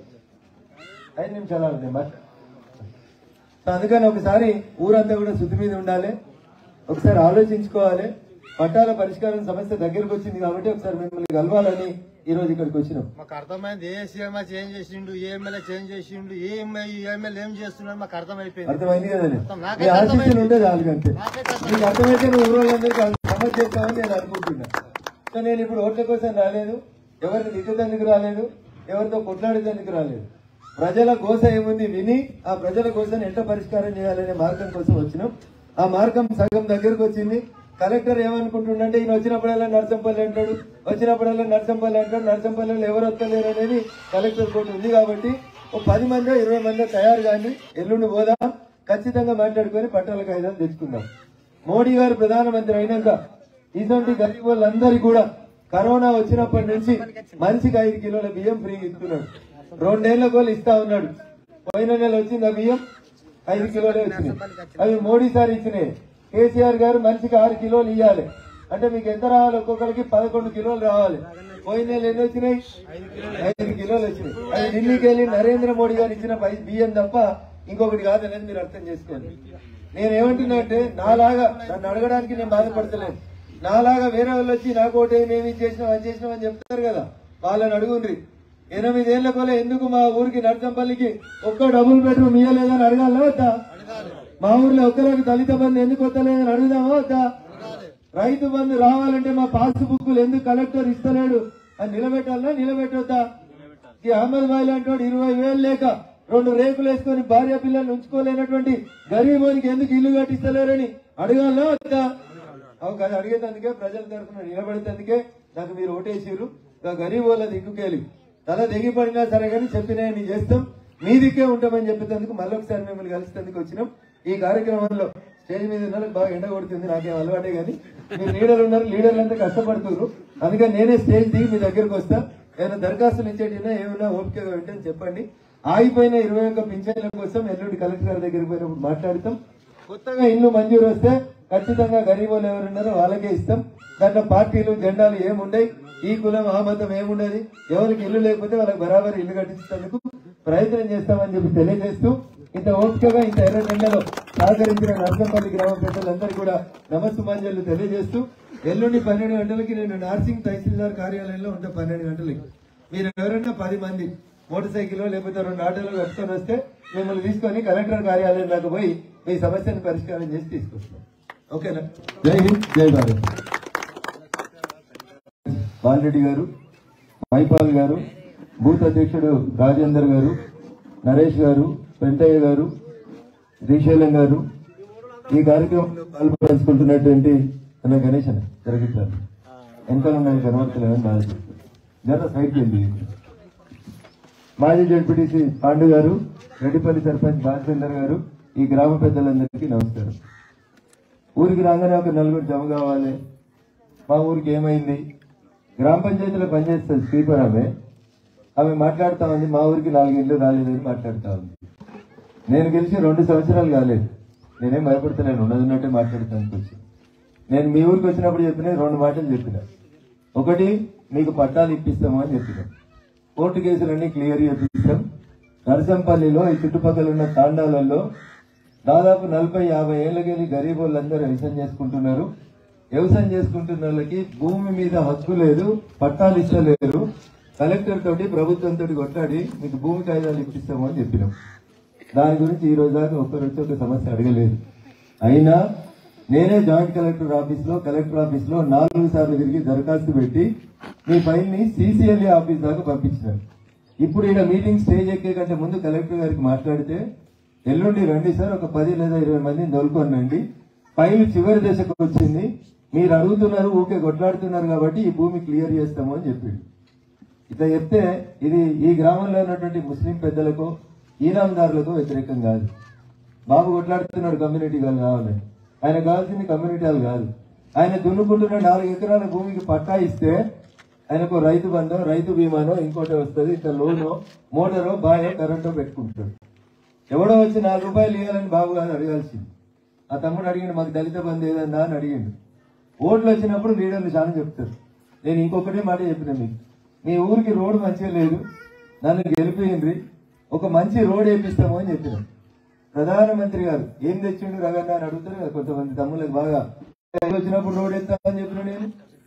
5 నిమిషాలు అవుతుంది మరి. అందుకని ఒకసారి ఊరంతా కూడా శుద్ధి మీద ఉండాలి. ఒకసారి ఆలోచించుకోవాలి. పట్టాల పరిష్కారం సమస్య దగ్గరకు వచ్చింది కాబట్టి ఒకసారి మిమ్మల్ని కలవాలని ఈ రోజు ఇక్కడికి వచ్చినాం. మాకు అర్థమైంది. ఏ సీఎం చేంజ్ చేసిండు, ఏ ఎమ్మెల్యే చేంజ్ చేసిండు, ఏ ఎమ్మెల్యే ఏం చేస్తున్నాడు మాకు అర్థమైపోయింది. అర్థమైంది కదండి. మీ ఆశీస్సులు ఉంటే చాలు. అంతే మీకు అర్థమైతే నువ్వు ఊరోళ్ళందరికీ సమస్య చేస్తామని నేను అనుకుంటున్నా. సో నేను ఇప్పుడు ఓట్ల కోసం రాలేదు, ఎవరిని దిద్దేందుకు రాలేదు, ఎవరితో కొట్లాడేందుకు రాలేదు. ప్రజల కోస ఏముంది విని ఆ ప్రజల కోసం ఎంత పరిష్కారం చేయాలనే మార్గం కోసం వచ్చినాం. ఆ మార్గం సగం దగ్గరకు వచ్చింది. కలెక్టర్ ఏమనుకుంటుండే, ఈయన వచ్చినప్పుడల్లా నర్సంపల్లి అంటాడు, వచ్చినప్పుడల్లా నర్సంపల్లి అంటాడు, నర్సంపల్లిలో ఎవరు వస్తలేరు అనేది కలెక్టర్ కోర్టు ఉంది. కాబట్టి ఓ 10 మందో 20 మందో తయారు కానీ ఎల్లుండి పోదాం, ఖచ్చితంగా మాట్లాడుకొని పట్టాల కాయిదాలు తెచ్చుకుందాం. మోడీ గారు ప్రధానమంత్రి అయినాక ఇటువంటి గరీబ్ వాళ్ళందరికీ కూడా కరోనా వచ్చినప్పటి నుంచి మనిషికి 5 కిలోల బియ్యం ఫ్రీగా ఇస్తున్నాడు. 2 ఏళ్ల కోళ్ళు ఇస్తా ఉన్నాడు. పోయిన నెల వచ్చింది ఆ బియ్యం 5 కిలోలే వచ్చినాయి. అవి మోడీ సార్ ఇచ్చినాయి. కేసీఆర్ గారు మనిషికి 6 కిలోలు ఇవ్వాలి అంటే మీకు ఎంత రావాలి? ఒక్కొక్కరికి 11 కిలోలు రావాలి. పోయిన నెల ఎన్ని వచ్చినాయి? 5 కిలోలు వచ్చినాయి. అది ఢిల్లీకి వెళ్ళి నరేంద్ర మోడీ గారు ఇచ్చిన బియ్యం తప్ప ఇంకొకటి కాదనేది మీరు అర్థం చేసుకోండి. నేనేమంటున్నా అంటే నాలాగా నన్ను అడగడానికి నేను బాధపడతలేను. నాలాగా వేరే వాళ్ళు వచ్చి నాకు ఒకటి మేము ఇది చేసినాం అది చేసినాం అని చెప్తారు కదా, వాళ్ళని అడుగుండ్రి. 8 ఏళ్ల కోలే ఎందుకు మా ఊరికి నర్సంపల్లికి ఒక్క డబుల్ బెడ్రూమ్ ఇయ్యలేదని అడగాలా వద్దా? మా ఊర్లో ఒక్కరికి దళిత బంధు ఎందుకు వస్తలేదని అడుగుదామా వద్దా? రైతు బంధు రావాలంటే మా పాస్ బుక్లు ఎందుకు కలెక్టర్ ఇస్తలేడు అని నిలబెట్టాలన్నా నిలబెట్టొద్దా? ఈ అహ్మద్ బాయ్ లాంటి 20,000 లేక 2 రేకులు వేసుకొని భార్య పిల్లల్ని ఉంచుకోలేనటువంటి గరీబోనికి ఎందుకు ఇల్లు కట్టిస్తలేరని అడగాలనా వద్దా? అవు కదా, అడిగేందుకే ప్రజల తరఫున నిలబడేందుకే నాకు మీరు ఓటేసిరు. గరీబ్ వాళ్ళ దిక్కుకెళ్ళి తల దిగిపడినా సరే కానీ చెప్పినా నీ చేస్తాం, మీ దిక్కే ఉంటామని చెప్పేందుకు మళ్ళొకసారి మిమ్మల్ని కలిసేందుకు వచ్చినాం. ఈ కార్యక్రమంలో స్టేజ్ మీద ఉన్న బాగా ఎండ కొడుతుంది, నాకేం అలవాటే కానీ మీరు లీడర్లు ఉన్నారు, లీడర్లు అంతా కష్టపడుతున్నారు. అందుకని నేనే స్టేజ్ దిగి మీ దగ్గరకు వస్తా. ఏమైనా దరఖాస్తులు ఇచ్చేటినా ఏమైనా ఓపికగా వింటే చెప్పండి. ఆగిపోయిన 21 పింఛన్ల కోసం ఎల్లుండి కలెక్టర్ గారి దగ్గరికి పోయినప్పుడు మాట్లాడతాం. కొత్తగా ఇల్లు మంజూరు వస్తే ఖచ్చితంగా గరీబులు ఎవరున్నారో వాళ్ళకే ఇస్తాం. దాంట్లో పార్టీలు జెండాలు ఏముండయి, ఈ కులం ఆ మతం ఏముండదు. ఎవరికి ఇల్లు లేకపోతే వాళ్ళకి బరాబర్ ఇల్లు కట్టించేందుకు ప్రయత్నం చేస్తామని చెప్పి తెలియజేస్తూ, ఇంత ఓపికగా ఇంత ఎర్ర జెండాలో సహకరించిన నర్సంపల్లి గ్రామ ప్రజలందరూ కూడా నమస్సుమాంజలు తెలియజేస్తూ, ఎల్లుండి 12 గంటలకి నేను నార్సింగ్ తహసీల్దార్ కార్యాలయంలో ఉంటా. 12 గంటలకి మీరు ఎవరైనా 10 మంది మోటార్ సైకిల్ లేకపోతే 2 ఆటోలు కట్టుకొని వస్తే మిమ్మల్ని తీసుకొని కలెక్టర్ కార్యాలయం దాకా పోయి మీ సమస్యను పరిష్కారం చేసి తీసుకొస్తాం. ఓకేనా? జై హింద్, జై భారత్. బాలరెడ్డి గారు, మైపాల్ గారు, బూత్ అధ్యక్షుడు రాజేందర్ గారు, నరేష్ గారు, పెంటయ్య గారు, శ్రీశైలం గారు, ఈ కార్యక్రమంలో పాల్పంచుకుంటున్నటువంటి అన్న గణేష్ అన్న జరిగించారు. వెనకాల ఉన్నాయి కనబడతలేమని బాధ చెప్తారు. జర సైడ్కి వెళ్ళి మాజీ జడ్పీటీసీ పాండు గారు, రెడ్డిపల్లి సర్పంచ్ బాలచందర్ గారు, ఈ గ్రామ పెద్దలందరికీ నమస్కారం. ఊరికి రాగానే ఒక 4 జమ కావాలి. మా ఊరికి ఏమైంది? గ్రామ పంచాయతీలో పనిచేస్తుంది స్పీకర్, ఆమె మాట్లాడుతా ఉంది. మా ఊరికి 4 ఇళ్ళు రాలేదని మాట్లాడుతా ఉంది. నేను గెలిచి 2 సంవత్సరాలు కాలేదు. నేనేం భయపడతలేను, ఉన్నట్టే మాట్లాడుతానికి వచ్చి. నేను మీ ఊరికి వచ్చినప్పుడు చెప్పిన 2 మాటలు చెప్పిన. ఒకటి, మీకు పట్టాలు ఇప్పిస్తాము అని చెప్పిన. కోర్టు కేసులన్నీ క్లియర్ చేపిస్తాం. నరసంపల్లిలో ఈ చుట్టుపక్కల ఉన్న తాండాలలో దాదాపు 40-50 ఏళ్లకెళ్ళి గరీబ్ వాళ్ళందరూ వ్యవసాయం చేసుకుంటున్నారు. వ్యవసాయం చేసుకుంటున్న వాళ్ళకి భూమి మీద హక్కు లేదు, పట్టాలు ఇస్తలేరు. కలెక్టర్ తోటి ప్రభుత్వంతో కొట్లాడి మీకు భూమి కాయిదాలు ఇప్పిస్తాము అని చెప్పినాం. దాని గురించి ఈ రోజు దాకా ఒక్కరు వచ్చి ఒక సమస్య అడగలేదు. అయినా నేనే జాయింట్ కలెక్టర్ ఆఫీస్ లో 4 సార్లు తిరిగి దరఖాస్తు పెట్టి మీ ఫైల్ని CCLA ఆఫీస్ దాకా పంపించినాను. ఇప్పుడు ఇక్కడ మీటింగ్ స్టేజ్ ఎక్కే కంటే ముందు కలెక్టర్ గారికి మాట్లాడితే, ఎల్లుండి రండి సార్, ఒక 10 లేదా 20 మందిని దొరుకుని రండి, ఫైల్ చివరి దశకు వచ్చింది, మీరు అడుగుతున్నారు ఊకే కొట్లాడుతున్నారు కాబట్టి ఈ భూమి క్లియర్ చేస్తాము అని చెప్పిండు. ఇట్లా చెప్తే ఇది ఈ గ్రామంలో ఉన్నటువంటి ముస్లిం పెద్దలకు, ఈనాందారులకు వ్యతిరేకం కాదు. బాబు కొట్లాడుతున్నాడు కమ్యూనిటీ హాల్ కావాలని. ఆయన కావాల్సింది కమ్యూనిటీ హాల్ కాదు. ఆయన దున్నుకుంటున్న 4 ఎకరాల భూమికి పట్టా ఇస్తే ఆయనకు రైతు బంధం, రైతు బీమానో ఇంకోటి వస్తుంది, ఇట్లా లోనో మోటారో బాయో కరెంటో పెట్టుకుంటాడు. ఎవడో వచ్చి 4 రూపాయలు ఇవ్వాలని బాబు కాదు అడగాల్సింది. ఆ తమ్ముడు అడిగిండు, మాకు దళిత బంధు ఏదన్నా అని అడిగిండు. ఓట్లు వచ్చినప్పుడు లీడర్లు చాలా చెప్తారు. నేను ఇంకొకటే మాట చెప్పిన, మీకు మీ ఊరికి రోడ్డు మంచిగా లేదు, నన్ను గెలిపియండ్రి, ఒక మంచి రోడ్ వేపిస్తాము అని చెప్పిన. ప్రధానమంత్రి గారు ఏం తెచ్చిండు రగన్న అని అడుగుతారు కదా కొంతమంది తమ్ముళ్ళకి. బాగా వచ్చినప్పుడు రోడ్ వేస్తా అని చెప్పిన, నేను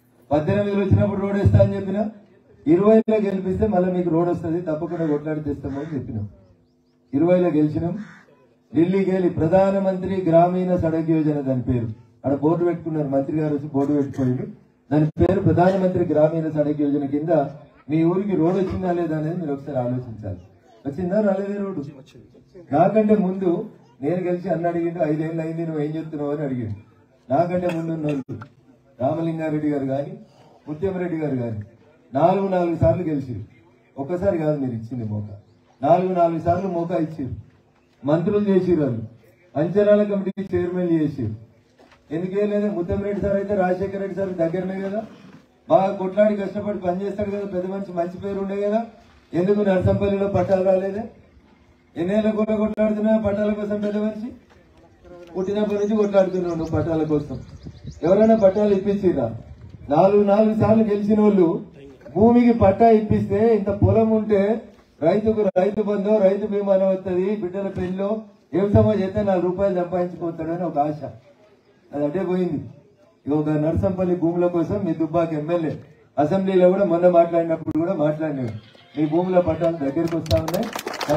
18 వచ్చినప్పుడు రోడ్ వేస్తా అని చెప్పిన. 20లో గెలిపిస్తే మళ్ళీ మీకు రోడ్ వస్తుంది, తప్పకుండా కొట్లాడి తెస్తాము అని చెప్పినాం. 20లో గెలిచినాం. ఢిల్లీకి వెళ్ళి ప్రధానమంత్రి గ్రామీణ సడక్ యోజన దాని పేరు, అక్కడ బోర్డు పెట్టుకున్నారు. మంత్రి గారు వచ్చి బోర్డు పెట్టుకోండి, దాని పేరు ప్రధానమంత్రి గ్రామీణ సడక్ యోజన కింద మీ ఊరికి రోడ్ వచ్చిందా లేదా అనేది మీరు ఒకసారి ఆలోచించాలి. వచ్చిందా రాలేదే రోడ్డు? నాకంటే ముందు నేను గెలిచి అన్న అడిగిండు 5 ఏళ్ళు అయింది నువ్వు ఏం చెప్తున్నావు అని అడిగిండు. నాకంటే ముందు ఉన్న వాళ్ళు రామలింగారెడ్డి గారు కానీ ముత్యంరెడ్డి గారు కానీ 4 సార్లు గెలిచిరు. ఒక్కసారి కాదు మీరు ఇచ్చింది మోకా, 4 సార్లు మోకా ఇచ్చిరు. మంత్రులు చేసిరు, వాళ్ళు అంచనాల కమిటీ చైర్మన్ చేసిరు. ఎందుకేం లేదా? ముత్యంరెడ్డి సార్ అయితే రాజశేఖర రెడ్డి సార్ దగ్గరనే కదా, బాగా కొట్లాడి కష్టపడి పనిచేస్తాడు కదా, పెద్ద మంచి పేరు ఉండే కదా. ఎందుకు నర్సంపల్లిలో పట్టాలు రాలేదే? ఎన్నేళ్ళ కూడా కొట్లాడుతున్నా పట్టాల కోసం? పెద్ద మనిషి పుట్టినప్పటి నుంచి కొట్లాడుతున్నావు నువ్వు పట్టాల కోసం. ఎవరైనా పట్టాలు ఇప్పించిరా? 4 సార్లు గెలిచిన వాళ్ళు భూమికి పట్టా ఇప్పిస్తే, ఇంత పొలం ఉంటే రైతుకు రైతు బంధు రైతు బీమా వస్తుంది, బిడ్డల పెళ్లిలో వ్యవసాయం చేస్తే 4 రూపాయలు సంపాదించుకోవచ్చాడని ఒక ఆశ. అది అదే పోయింది. ఒక నర్సంపల్లి భూముల కోసం మీ దుబ్బాక ఎమ్మెల్యే అసెంబ్లీలో కూడా మొన్న మాట్లాడినప్పుడు కూడా మాట్లాడినాడు, మీ భూముల పట్టాలు దగ్గరికి వస్తా ఉన్నాయి,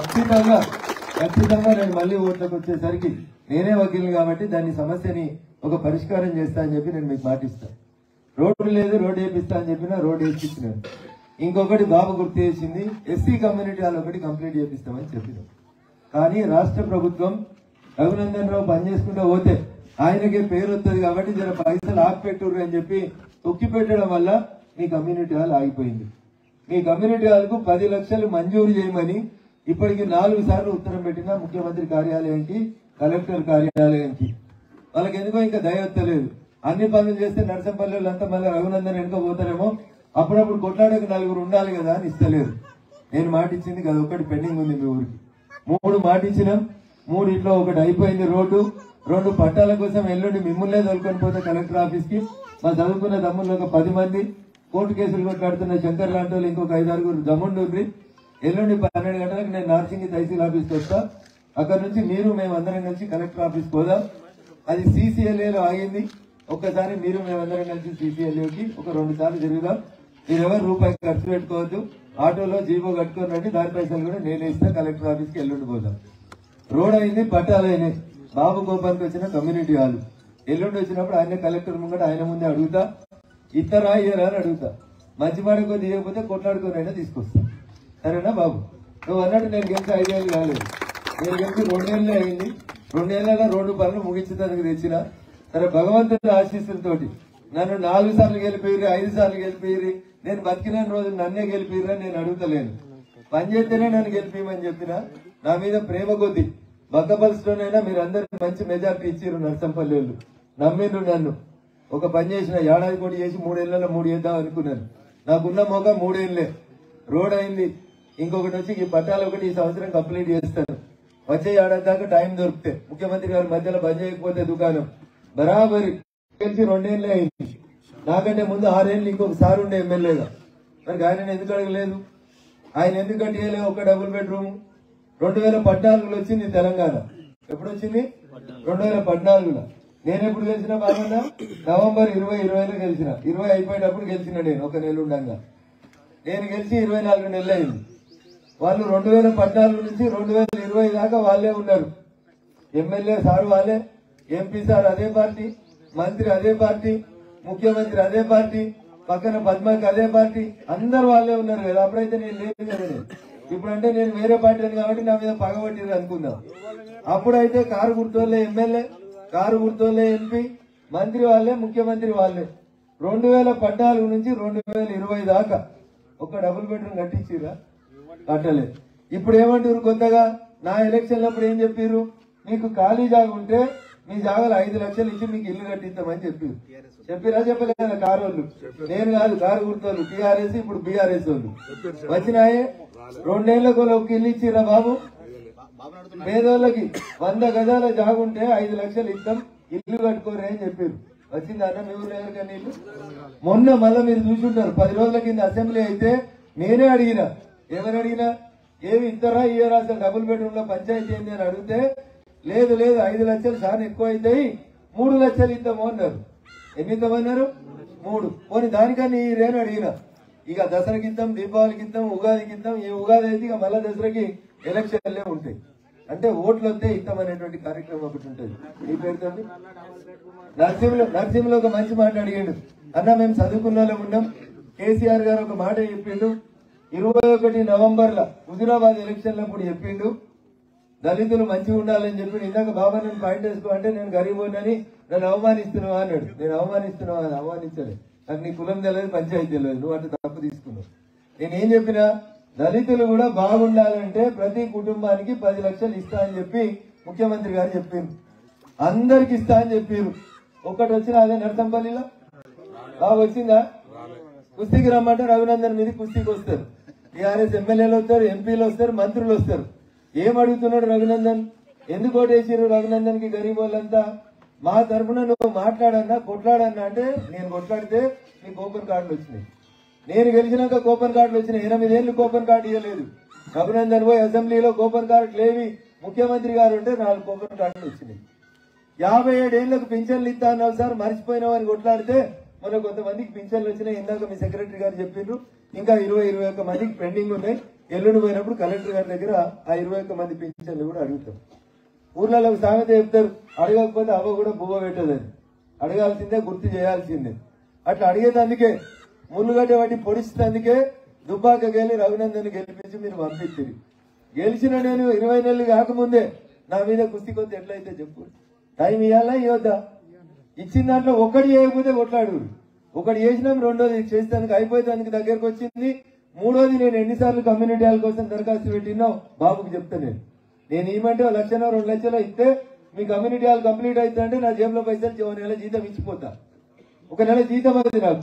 ఖచ్చితంగా నేను మళ్ళీ ఓట్లకు వచ్చేసరికి నేనే వకీల్ని కాబట్టి దాని సమస్యని ఒక పరిష్కారం చేస్తా అని చెప్పి నేను మీకు మాటిస్తాను. రోడ్డు లేదు, రోడ్డు వేపిస్తా అని చెప్పినా రోడ్డు వేసిచ్చినాను. ఇంకొకటి బాబు గుర్తు చేసింది, ఎస్సీ కమ్యూనిటీ హాల్ ఒకటి కంప్లీట్ చేపిస్తామని చెప్పినాం. కానీ రాష్ట్ర ప్రభుత్వం రఘునందన్ రావు పనిచేసుకుంటూ పోతే ఆయనకే పేరు వస్తుంది కాబట్టి జర పైసలు ఆపిపెట్టుర్రు అని చెప్పి తొక్కి పెట్టడం వల్ల మీ కమ్యూనిటీ హాల్ ఆగిపోయింది. మీ కమ్యూనిటీ హాల్ కు 10 లక్షలు మంజూరు చేయమని ఇప్పటికి 4 సార్లు ఉత్తరం పెట్టినా ముఖ్యమంత్రి కార్యాలయానికి, కలెక్టర్ కార్యాలయానికి. వాళ్ళకి ఎందుకో ఇంకా దయ వస్తలేదు. అన్ని పనులు చేస్తే నర్సంపల్లి అంతా మళ్ళీ రఘునందన్ వెనుక పోతారేమో, అప్పుడప్పుడు కొట్లాడక 4 ఉండాలి కదా అని ఇస్తలేదు. నేను మాట ఇచ్చింది కదా, ఒకటి పెండింగ్ ఉంది మీ ఊరికి. 3 మాట ఇచ్చినాం, 3 ఇంట్లో ఒకటి అయిపోయింది. రోడ్డు పట్టాల కోసం ఎల్లుండి మిమ్మల్నే తోలుకొని పోతే కలెక్టర్ ఆఫీస్ కి మా చదువుకున్న దమ్ముల్లో ఒక 10 మంది, కోర్టు కేసులు కొట్లాడుతున్న శంకర్ లాంటి వాళ్ళు ఇంకొక 5-6 దమ్ముండు. ఎల్లుండి 12 గంటలకు నేను నార్సింగి తహసీల్ ఆఫీస్కి వస్తా. అక్కడ నుంచి మీరు మేమందరం కలిసి కలెక్టర్ ఆఫీస్ పోదాం. అది CCLAలో ఆగింది. ఒక్కసారి మీరు మేమందరం కలిసి CCLAకి ఒక 2 సార్లు తిరుగుదాం. మీరెవరు రూపాయి ఖర్చు పెట్టుకోవద్దు. ఆటోలో జీవో కట్టుకొని రండి, దాని పైసలు కూడా నేనే ఇస్తా. కలెక్టర్ ఆఫీస్కి ఎల్లుండి పోదాం. రోడ్ అయింది, పట్టాలైనాయి. బాబు గోపాల్కి వచ్చిన కమ్యూనిటీ హాల్ ఎల్లుండి వచ్చినప్పుడు ఆయన కలెక్టర్ ముంగట ఆయన ముందే అడుగుతా, ఇస్తారా ఇయ్యరా అని అడుగుతా. మంచి మాట కొద్ది ఇవ్వకపోతే కొట్లాడుకోనైనా తీసుకొస్తా. సరేనా బాబు? నువ్వు అన్నట్టు నేను గెలిచి 5 ఏళ్ళు కాలేదు, నేను గెలిచి 2 ఏళ్ళే అయింది. 2 ఏళ్లలో 2 పనులు ముగించడానికి తెచ్చిన. సరే, భగవంతుడి ఆశీస్సులతోటి నన్ను 4 సార్లు గెలిపిర్రి, 5 సార్లు గెలిపిర్రి. నేను బతికిన రోజు నన్నే గెలిపిర్రా నేను అడుగుతలేను. పని చేస్తేనే నన్ను గెలిపిమని చెప్పిన. నా మీద ప్రేమ కొద్ది బక్కపల్స్లోనైనా మీరు అందరికి మంచి మెజార్టీ ఇచ్చిర్రు. నర్సంపల్లి వాళ్ళు నమ్మిండ్రు నన్ను. ఒక పని చేసిన ఏడాది కోటి చేసి 3 ఏళ్లలో 3 చేద్దాం అనుకున్నాను. నాకున్న మోక 3 ఏళ్లే. రోడ్ అయింది. ఇంకొకటి వచ్చి ఈ పట్టాలు ఒకటి ఈ సంవత్సరం కంప్లీట్ చేస్తాను. వచ్చే ఏడాది దాకా టైం దొరికితే, ముఖ్యమంత్రి గారి మధ్యలో బంద్ చేయకపోతే దుకాణం బరాబరి కలిసి 2 ఏళ్లే అయింది. నాకంటే ముందు 6 ఏళ్ళు ఇంకొకసారి ఉండే ఎమ్మెల్యేగా. మరి ఆయన ఎందుకు అడగలేదు? ఆయన ఎందుకు కట్టియలేదు? ఒక డబుల్ బెడ్రూమ్ 2014లో వచ్చింది తెలంగాణ. ఎప్పుడు వచ్చింది? 2014లో. నేను ఎప్పుడు గెలిచిన బాగున్నా? నవంబర్ 2020లో గెలిచిన. 20 అయిపోయేటప్పుడు గెలిచిన నేను, 1 నెల ఉండగా. నేను గెలిచి 24 నెలలు అయింది. వాళ్ళు 2014 నుంచి 2020 దాకా వాళ్ళే ఉన్నారు. ఎమ్మెల్యే సార్ వాళ్ళే, ఎంపీ సార్ అదే పార్టీ, మంత్రి అదే పార్టీ, ముఖ్యమంత్రి అదే పార్టీ, పక్కన పద్మకి అదే పార్టీ, అందరు వాళ్ళే ఉన్నారు కదా. అప్పుడైతే నేను లేదు కదా. ఇప్పుడంటే నేను వేరే పార్టీ కాబట్టి నా మీద పగబట్టిరు అనుకుందాం. అప్పుడైతే కారు గుర్తోళ్ళే ఎమ్మెల్యే, కారు గుర్తోళ్ళే ఎంపీ, మంత్రి వాళ్ళే, ముఖ్యమంత్రి వాళ్ళే. 2014 నుంచి 2020 దాకా ఒక డబుల్ బెడ్రూమ్ కట్టించిరా? కట్టలేదు. ఇప్పుడు ఏమంటారు కొత్తగా? నా ఎలక్షన్లప్పుడు ఏం చెప్పారు? మీకు ఖాళీ జాగా ఉంటే మీ జాగాలు 5 లక్షలు ఇచ్చి మీకు ఇల్లు కట్టిస్తామని చెప్పారు. చెప్పిరా చెప్పలేదా? కారు వాళ్ళు, నేను కాదు, కారు గుర్తోళ్ళు, TRS ఇప్పుడు BRS వాళ్ళు వచ్చినాయే. 2 ఏళ్లకు ఒక ఇల్లు ఇచ్చిరా బాబు? పేదోళ్ళకి 100 గజాల జాగుంటే 5 లక్షలు ఇస్తాం, ఇల్లు కట్టుకోరే అని చెప్పారు. వచ్చింది అన్న మీ ఊరు ఎవరికైనా ఇల్లు? మొన్న మళ్ళీ మీరు చూసుంటారు, 10 రోజుల కింద అసెంబ్లీ అయితే నేనే అడిగినా. ఏమని అడిగినా? ఏమి ఇస్తారా ఇయ్యరా, అసలు డబుల్ బెడ్రూమ్ లో పంచాయతీ ఏంది అని అడిగితే, లేదు 5 లక్షలు చాలా ఎక్కువ అవుతాయి, 3 లక్షలు ఇద్దాము అన్నారు. ఎన్ని ఇద్దామన్నారు? 3. పోనీ దానికన్నా ఈ రేను అడిగినా. ఇక దసరాకి ఇద్దాం, దీపావళికి ఇద్దాం, ఉగాదికి ఇద్దాం. ఈ ఉగాది అయితే ఇక మళ్ళా దసరాకి ఎలక్షన్లే ఉంటాయి. అంటే ఓట్లు వస్తే ఇద్దామనేటువంటి కార్యక్రమం ఒకటి ఉంటుంది. ఈ పేరుతో నర్సింహలో ఒక మంచి మాట అడిగాడు. అన్న మేము చదువుకున్న వాళ్ళం ఉన్నాం. కేసీఆర్ గారు ఒక మాట చెప్పిండు, 21 నవంబర్ల హుజురాబాద్ ఎలక్షన్లప్పుడు చెప్పిండు దళితులు మంచిగా ఉండాలని చెప్పి ఇందాక బాబా నన్ను పాయింట్ వేసుకో అంటే నేను గరీబోనని నన్ను అవమానిస్తున్నావా అన్నాడు. నేను అవమానిస్తున్నావా అని అవమానించలే. నాకు నీ కులం తెలియదు, పంచాయతీ తెలియదు, నువ్వు అంటే తప్పు తీసుకున్నావు. నేనేం చెప్పినా దళితులు కూడా బాగుండాలంటే ప్రతి కుటుంబానికి 10 లక్షలు ఇస్తా అని చెప్పి ముఖ్యమంత్రి గారు చెప్పారు. అందరికి ఇస్తా అని చెప్పారు. ఒక్కటి వచ్చినా అదే నర్సంపల్లిలో బాగా వచ్చిందా? కుస్తీకి రమ్మంటే రఘునందన్ మీద కుస్తీకి వస్తారు. టీఆర్ఎస్ ఎమ్మెల్యేలు వస్తారు, ఎంపీలు వస్తారు, మంత్రులు వస్తారు. ఏం అడుగుతున్నాడు రఘునందన్? ఎందుకు ఓటేసారు రఘునందన్ కి గరీబ్ వాళ్ళంతా? మా తరఫున నువ్వు మాట్లాడన్నా కొట్లాడన్నా అంటే నేను కొట్లాడితే నీ కూపన్ కార్డులు వచ్చినాయి. నేను గెలిచినాక కూపన్ కార్డులు వచ్చినాయి. 8 ఏళ్ళు కూపన్ కార్డు ఇవ్వలేదు. రఘునందన్ పోయి అసెంబ్లీలో కూపన్ కార్డు లేవి ముఖ్యమంత్రి గారు ఉంటే 4 కూపన్ కార్డులు వచ్చినాయి. 57 ఏళ్లకు పింఛన్లు ఇస్తా అన్నావు సార్, మర్చిపోయినావు అని కొట్లాడితే మన కొంతమందికి పింఛన్లు వచ్చినాయి. ఇందాక మీ సెక్రటరీ గారు చెప్పిండ్రు ఇంకా 20-21 మందికి పెండింగ్ ఉన్నాయి. ఎల్లుండి పోయినప్పుడు కలెక్టర్ గారి దగ్గర ఆ 21 మంది పింఛన్లు కూడా అడుగుతాం. ఊర్లలో సామెత చెప్తారు, అడగకపోతే అవ్వ కూడా బువ్వ పెట్టదని. అడగాల్సిందే, గుర్తు చేయాల్సిందే. అట్లా అడిగేదందుకే ముళ్ళుగడ్డ వాటి పొడిచేందుకే దుబ్బాకకెళ్ళి రఘునందన్ గెలిపించి మీరు పంపించారు. గెలిచిన నేను 20 నెలలు కాకముందే నా మీద కుస్తీ కొద్ది ఎట్లయితే చెప్పు. టైం ఇవ్వాలా ఇవ్వద్దా? ఇచ్చిన దాంట్లో ఒకటి చేయకపోతే కొట్లాడు. ఒకటి చేసినాం, రెండోది చేసేందుకు అయిపోయేందుకు దగ్గరకు వచ్చింది. మూడోది నేను ఎన్నిసార్లు కమ్యూనిటీ హాల్ కోసం దరఖాస్తు పెట్టినావు బాబుకి చెప్తా. నేను ఏమంటే 1 లక్షనో 2 లక్షలు ఇస్తే మీ కమ్యూనిటీ హాల్ కంప్లీట్ అవుతుందంటే నా జేబులో పైసలు 1 నెల జీతం ఇచ్చిపోతా. 1 నెల జీతం అది నాకు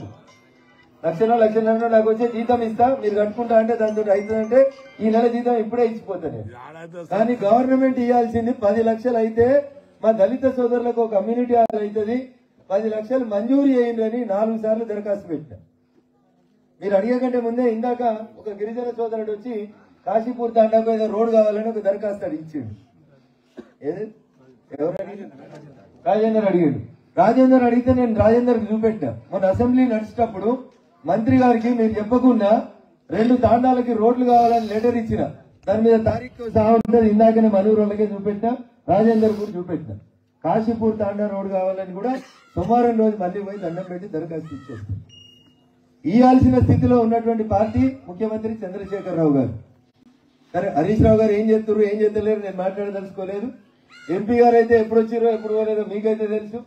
1 లక్షన్నర నాకు వచ్చే జీతం ఇస్తా, మీరు కట్టుకుంటా అంటే దాంతో అవుతుందంటే ఈ నెల జీతం ఇప్పుడే ఇచ్చిపోతా నేను. కానీ గవర్నమెంట్ ఇవ్వాల్సింది 10 లక్షలు అయితే మా దళిత సోదరులకు ఒక కమ్యూనిటీ హాల్ అవుతుంది, 10 లక్షలు మంజూరు చేయండి 4 సార్లు దరఖాస్తు పెట్టినా. మీరు అడిగేకంటే ముందే ఇందాక ఒక గిరిజన సోదరుడు వచ్చి కాశీపూర్ తాండాకు ఏదో రోడ్ కావాలని ఒక దరఖాస్తు అడిగించిండు. ఏది ఎవరు అడిగారు? రాజేందర్ అడిగాడు. రాజేందర్ అడిగితే నేను రాజేందర్కి చూపెట్టినా. మొన్న అసెంబ్లీ నడిచేటప్పుడు మంత్రి గారికి మీరు చెప్పకుండా 2 తాండాలకి రోడ్లు కావాలని లెటర్ ఇచ్చిన. దాని మీద తారీఖు సహా ఉంటుంది. ఇందాకనే మనూరు వాళ్ళకే చూపెట్టినా, రాజేందర్ కూడా చూపెట్టినా. కాశీపూర్ తాండా రోడ్ కావాలని కూడా సోమవారం రోజు మళ్ళీ పోయి దండం పెట్టి దరఖాస్తు ఇచ్చేస్తాం. ఇవ్వాల్సిన స్థితిలో ఉన్నటువంటి పార్టీ ముఖ్యమంత్రి చంద్రశేఖరరావు గారు. సరే హరీష్ రావు గారు ఏం చేస్తున్నారు ఏం చేస్తలేరు నేను మాట్లాడదలుచుకోలేదు. ఎంపీ గారు అయితే ఎప్పుడు వచ్చారో ఎప్పుడు పోలేదో మీకైతే తెలుసు.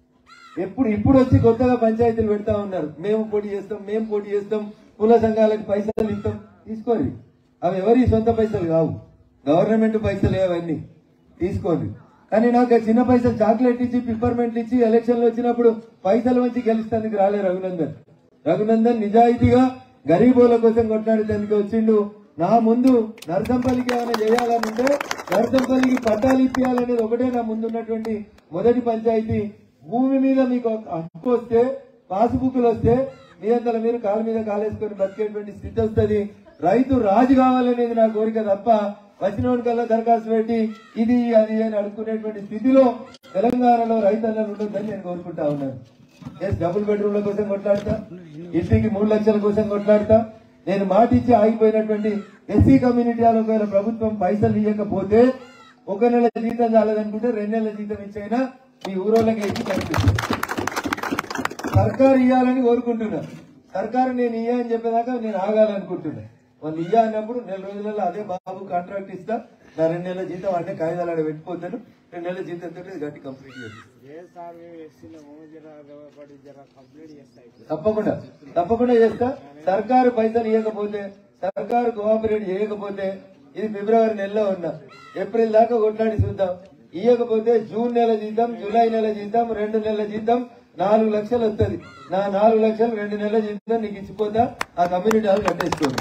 ఇప్పుడు వచ్చి కొత్తగా పంచాయతీలు పెడతా ఉన్నారు. మేము పోటీ చేస్తాం, కుల సంఘాలకు పైసలు ఇస్తాం. తీసుకోండి, అవి ఎవరి సొంత పైసలు కావు, గవర్నమెంట్ పైసలు అవన్నీ తీసుకోండి. కానీ నాకు చిన్న పైసలు చాక్లెట్ ఇచ్చి పిప్పర్మెంట్లు ఇచ్చి ఎలక్షన్లు వచ్చినప్పుడు పైసలు వచ్చి గెలుస్తానికి రాలే రఘునందన్ నిజాయితీగా గరీబోల కోసం కొట్లాడేందుకు వచ్చిండు. నా ముందు నర్సంపల్లికి ఏమైనా చేయాలనుంటే నర్సంపల్లికి పట్టాలు ఇప్పించాలనేది ఒకటే నా ముందున్నటువంటి మొదటి పంచాయతీ. భూమి మీద మీకు హక్కు వస్తే, పాసుబుక్లు వస్తే మీ అంతలో మీరు కాలు మీద కాలేసుకొని బతికేటువంటి స్థితి వస్తుంది. రైతు రాజు కావాలనేది నా కోరిక తప్ప వచ్చినోడి కల్లా దరఖాస్తు పెట్టి ఇది అది అని అడుక్కునేటువంటి స్థితిలో తెలంగాణలో రైతన్నలు ఉండొద్దని నేను కోరుకుంటా ఉన్నాను. డబుల్ బెడ్రూమ్ల కోసం కొట్లాడతా, ఇంటికి 3 లక్షల కోసం కొట్లాడతా. నేను మాట ఇచ్చి ఆగిపోయినటువంటి ఎస్సీ కమ్యూనిటీ ఒకవేళ ప్రభుత్వం పైసలు ఇవ్వకపోతే 1 నెల జీతం చాలదనుకుంటే 2 నెలల జీతం ఇచ్చైనా మీ ఊరోళ్ళకి ఇచ్చి కనిపిస్తుంది. సర్కారు ఇవ్వాలని కోరుకుంటున్నా. సర్కారు నేను ఇయ్యా అని చెప్పేదాకా నేను ఆగాలనుకుంటున్నా. వాళ్ళు ఇయ్యా అన్నప్పుడు 4 రోజులలో అదే బాబు కాంట్రాక్ట్ ఇస్తా, నా 2 నెలల జీతం అంటే కాగితాలు ఆడ పెట్టిపోతాను, 2 నెలల జీతంతో గట్టి కంప్లీట్ చేస్తాను. తప్పకుండా చేస్తా. సర్కారు పైసలు ఇవ్వకపోతే, సర్కారు కోఆపరేట్ చేయకపోతే, ఇది ఫిబ్రవరి నెలలో ఉన్నా, ఏప్రిల్ దాకా కొట్లాడి చూద్దాం. ఇవ్వకపోతే జూన్ నెల జీతం, జూలై నెల జీతం, 2 నెలల జీతం 4 లక్షలు వస్తుంది. నా 4 లక్షలు 2 నెలల జీతం నీకు ఇచ్చిపోతా, ఆ కమ్యూనిటీ హాల్ కట్టేసుకోండి.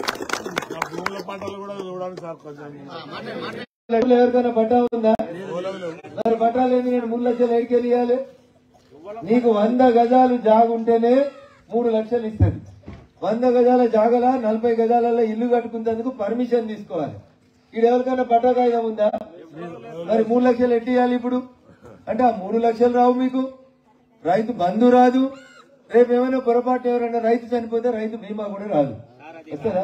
ఎవరికైనా పట్టా ఉందా? మరి పట్టా లేని నేను 3 లక్షలు ఎడికెళ్ళి ఇవ్వాలి? నీకు 100 గజాలు జాగుంటేనే 3 లక్షలు ఇస్తుంది. 100 గజాల జాగలా 40 గజాలలో ఇల్లు కట్టుకునేందుకు పర్మిషన్ తీసుకోవాలి. ఇక్కడ ఎవరికైనా పట్టా కాగితం ఉందా? మరి 3 లక్షలు ఎట్టి ఇవ్వాలి ఇప్పుడు అంటే ఆ 3 లక్షలు రావు మీకు. రైతు బంధు రాదు. రేపు ఏమైనా పొరపాటు ఎవరైనా రైతు చనిపోతే రైతు బీమా కూడా రాదు. వస్తుందా?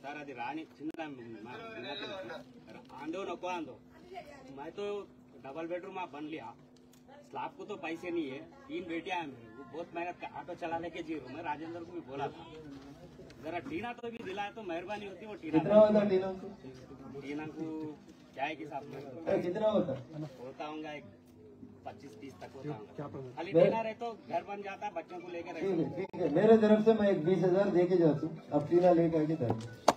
मैं तो डबल बेडरूम आप बन लिया, स्लैब को तो पैसे नहीं है, 3 बेटियां हैं मेरे, वो बहुत मेहनत ऑटो चलाने के जी रहा हूँ. मैं राजेंद्र को भी बोला था जरा टीना तो भी दिलाए तो मेहरबानी होती। वो कितना होता टीना को? टीना को क्या है कि साथ में कितना होता होगा 25-30 तक होता होगा। खाली टीना रहे तो घर बन जाता है, बच्चों को लेकर ठीक है ठीक है। मेरे तरफ से मैं एक 20,000 दे के जाता हूँ। अब टीना लेकर आगे था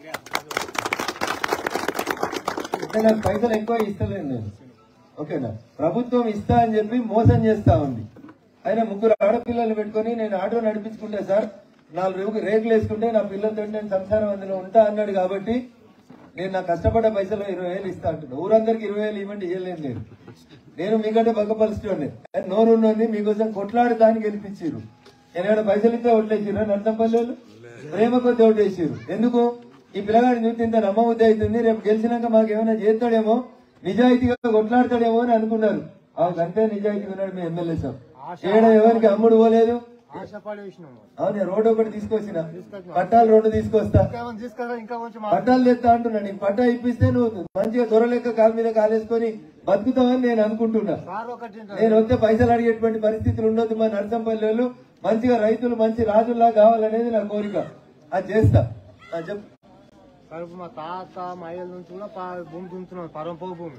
నాకు పైసలు ఎక్కువ ఇస్తలేను నేను, ఓకేనా? ప్రభుత్వం ఇస్తా అని చెప్పి మోసం చేస్తా ఉంది. అయినా ముగ్గురు ఆడపిల్లలు పెట్టుకుని నేను ఆటో నడిపించుకుంటే సార్ 4 రేకులు వేసుకుంటే నా పిల్లలతో నేను సంసారం అందులో ఉంటా అన్నాడు. కాబట్టి నేను నా కష్టపడ్డ పైసలు 20,000 ఇస్తా అంటున్నా. ఊరందరికి 20,000 ఇవ్వండి, ఇవ్వలేను నేను. నేను మీకంటే బగ్గపరుస్తుండే నోరు ఉన్నది మీకోసం కొట్లాడదాన్ని గెలిపించారు. నేను పైసలు ఇస్తే ఓట్లేసిరు నర్సంపల్లి వాళ్ళు ప్రేమ కొద్ది ఓటేసారు. ఎందుకు? ఈ పిల్లగాడిని చూస్తే ఇంత నమ్మబుద్ధి అవుతుంది, రేపు గెలిచినాక మాకు ఏమైనా చేస్తాడేమో, నిజాయితీగా కొట్లాడతాడేమో అని అనుకున్నారు. అంతే నిజాయితీగా ఉన్నాడు మీ ఎమ్మెల్యే సార్. చేయడం ఎవరికి అమ్ముడు పోలేదు. అవును, రోడ్డు ఒకటి తీసుకొచ్చిన, పట్టాలు 2 తీసుకొస్తా, పట్టాలు తెస్తా అంటున్నా. నీకు పట్టా ఇప్పిస్తే నువ్వు మంచిగా దొరలెక్క కాలు మీద కాలేసుకొని బతుకుతావని నేను అనుకుంటున్నా. నేను వస్తే పైసలు అడిగేటువంటి పరిస్థితులు ఉండొద్దు. మా నర్సంపల్లి వాళ్ళు మంచిగా రైతులు మంచి రాజుల్లా కావాలనేది నా కోరిక. అది చేస్తా. చెప్పు. మా తాత మా అయ్యల నుంచి కూడా భూమి దున్నుతున్నాను, పరంపో భూమి.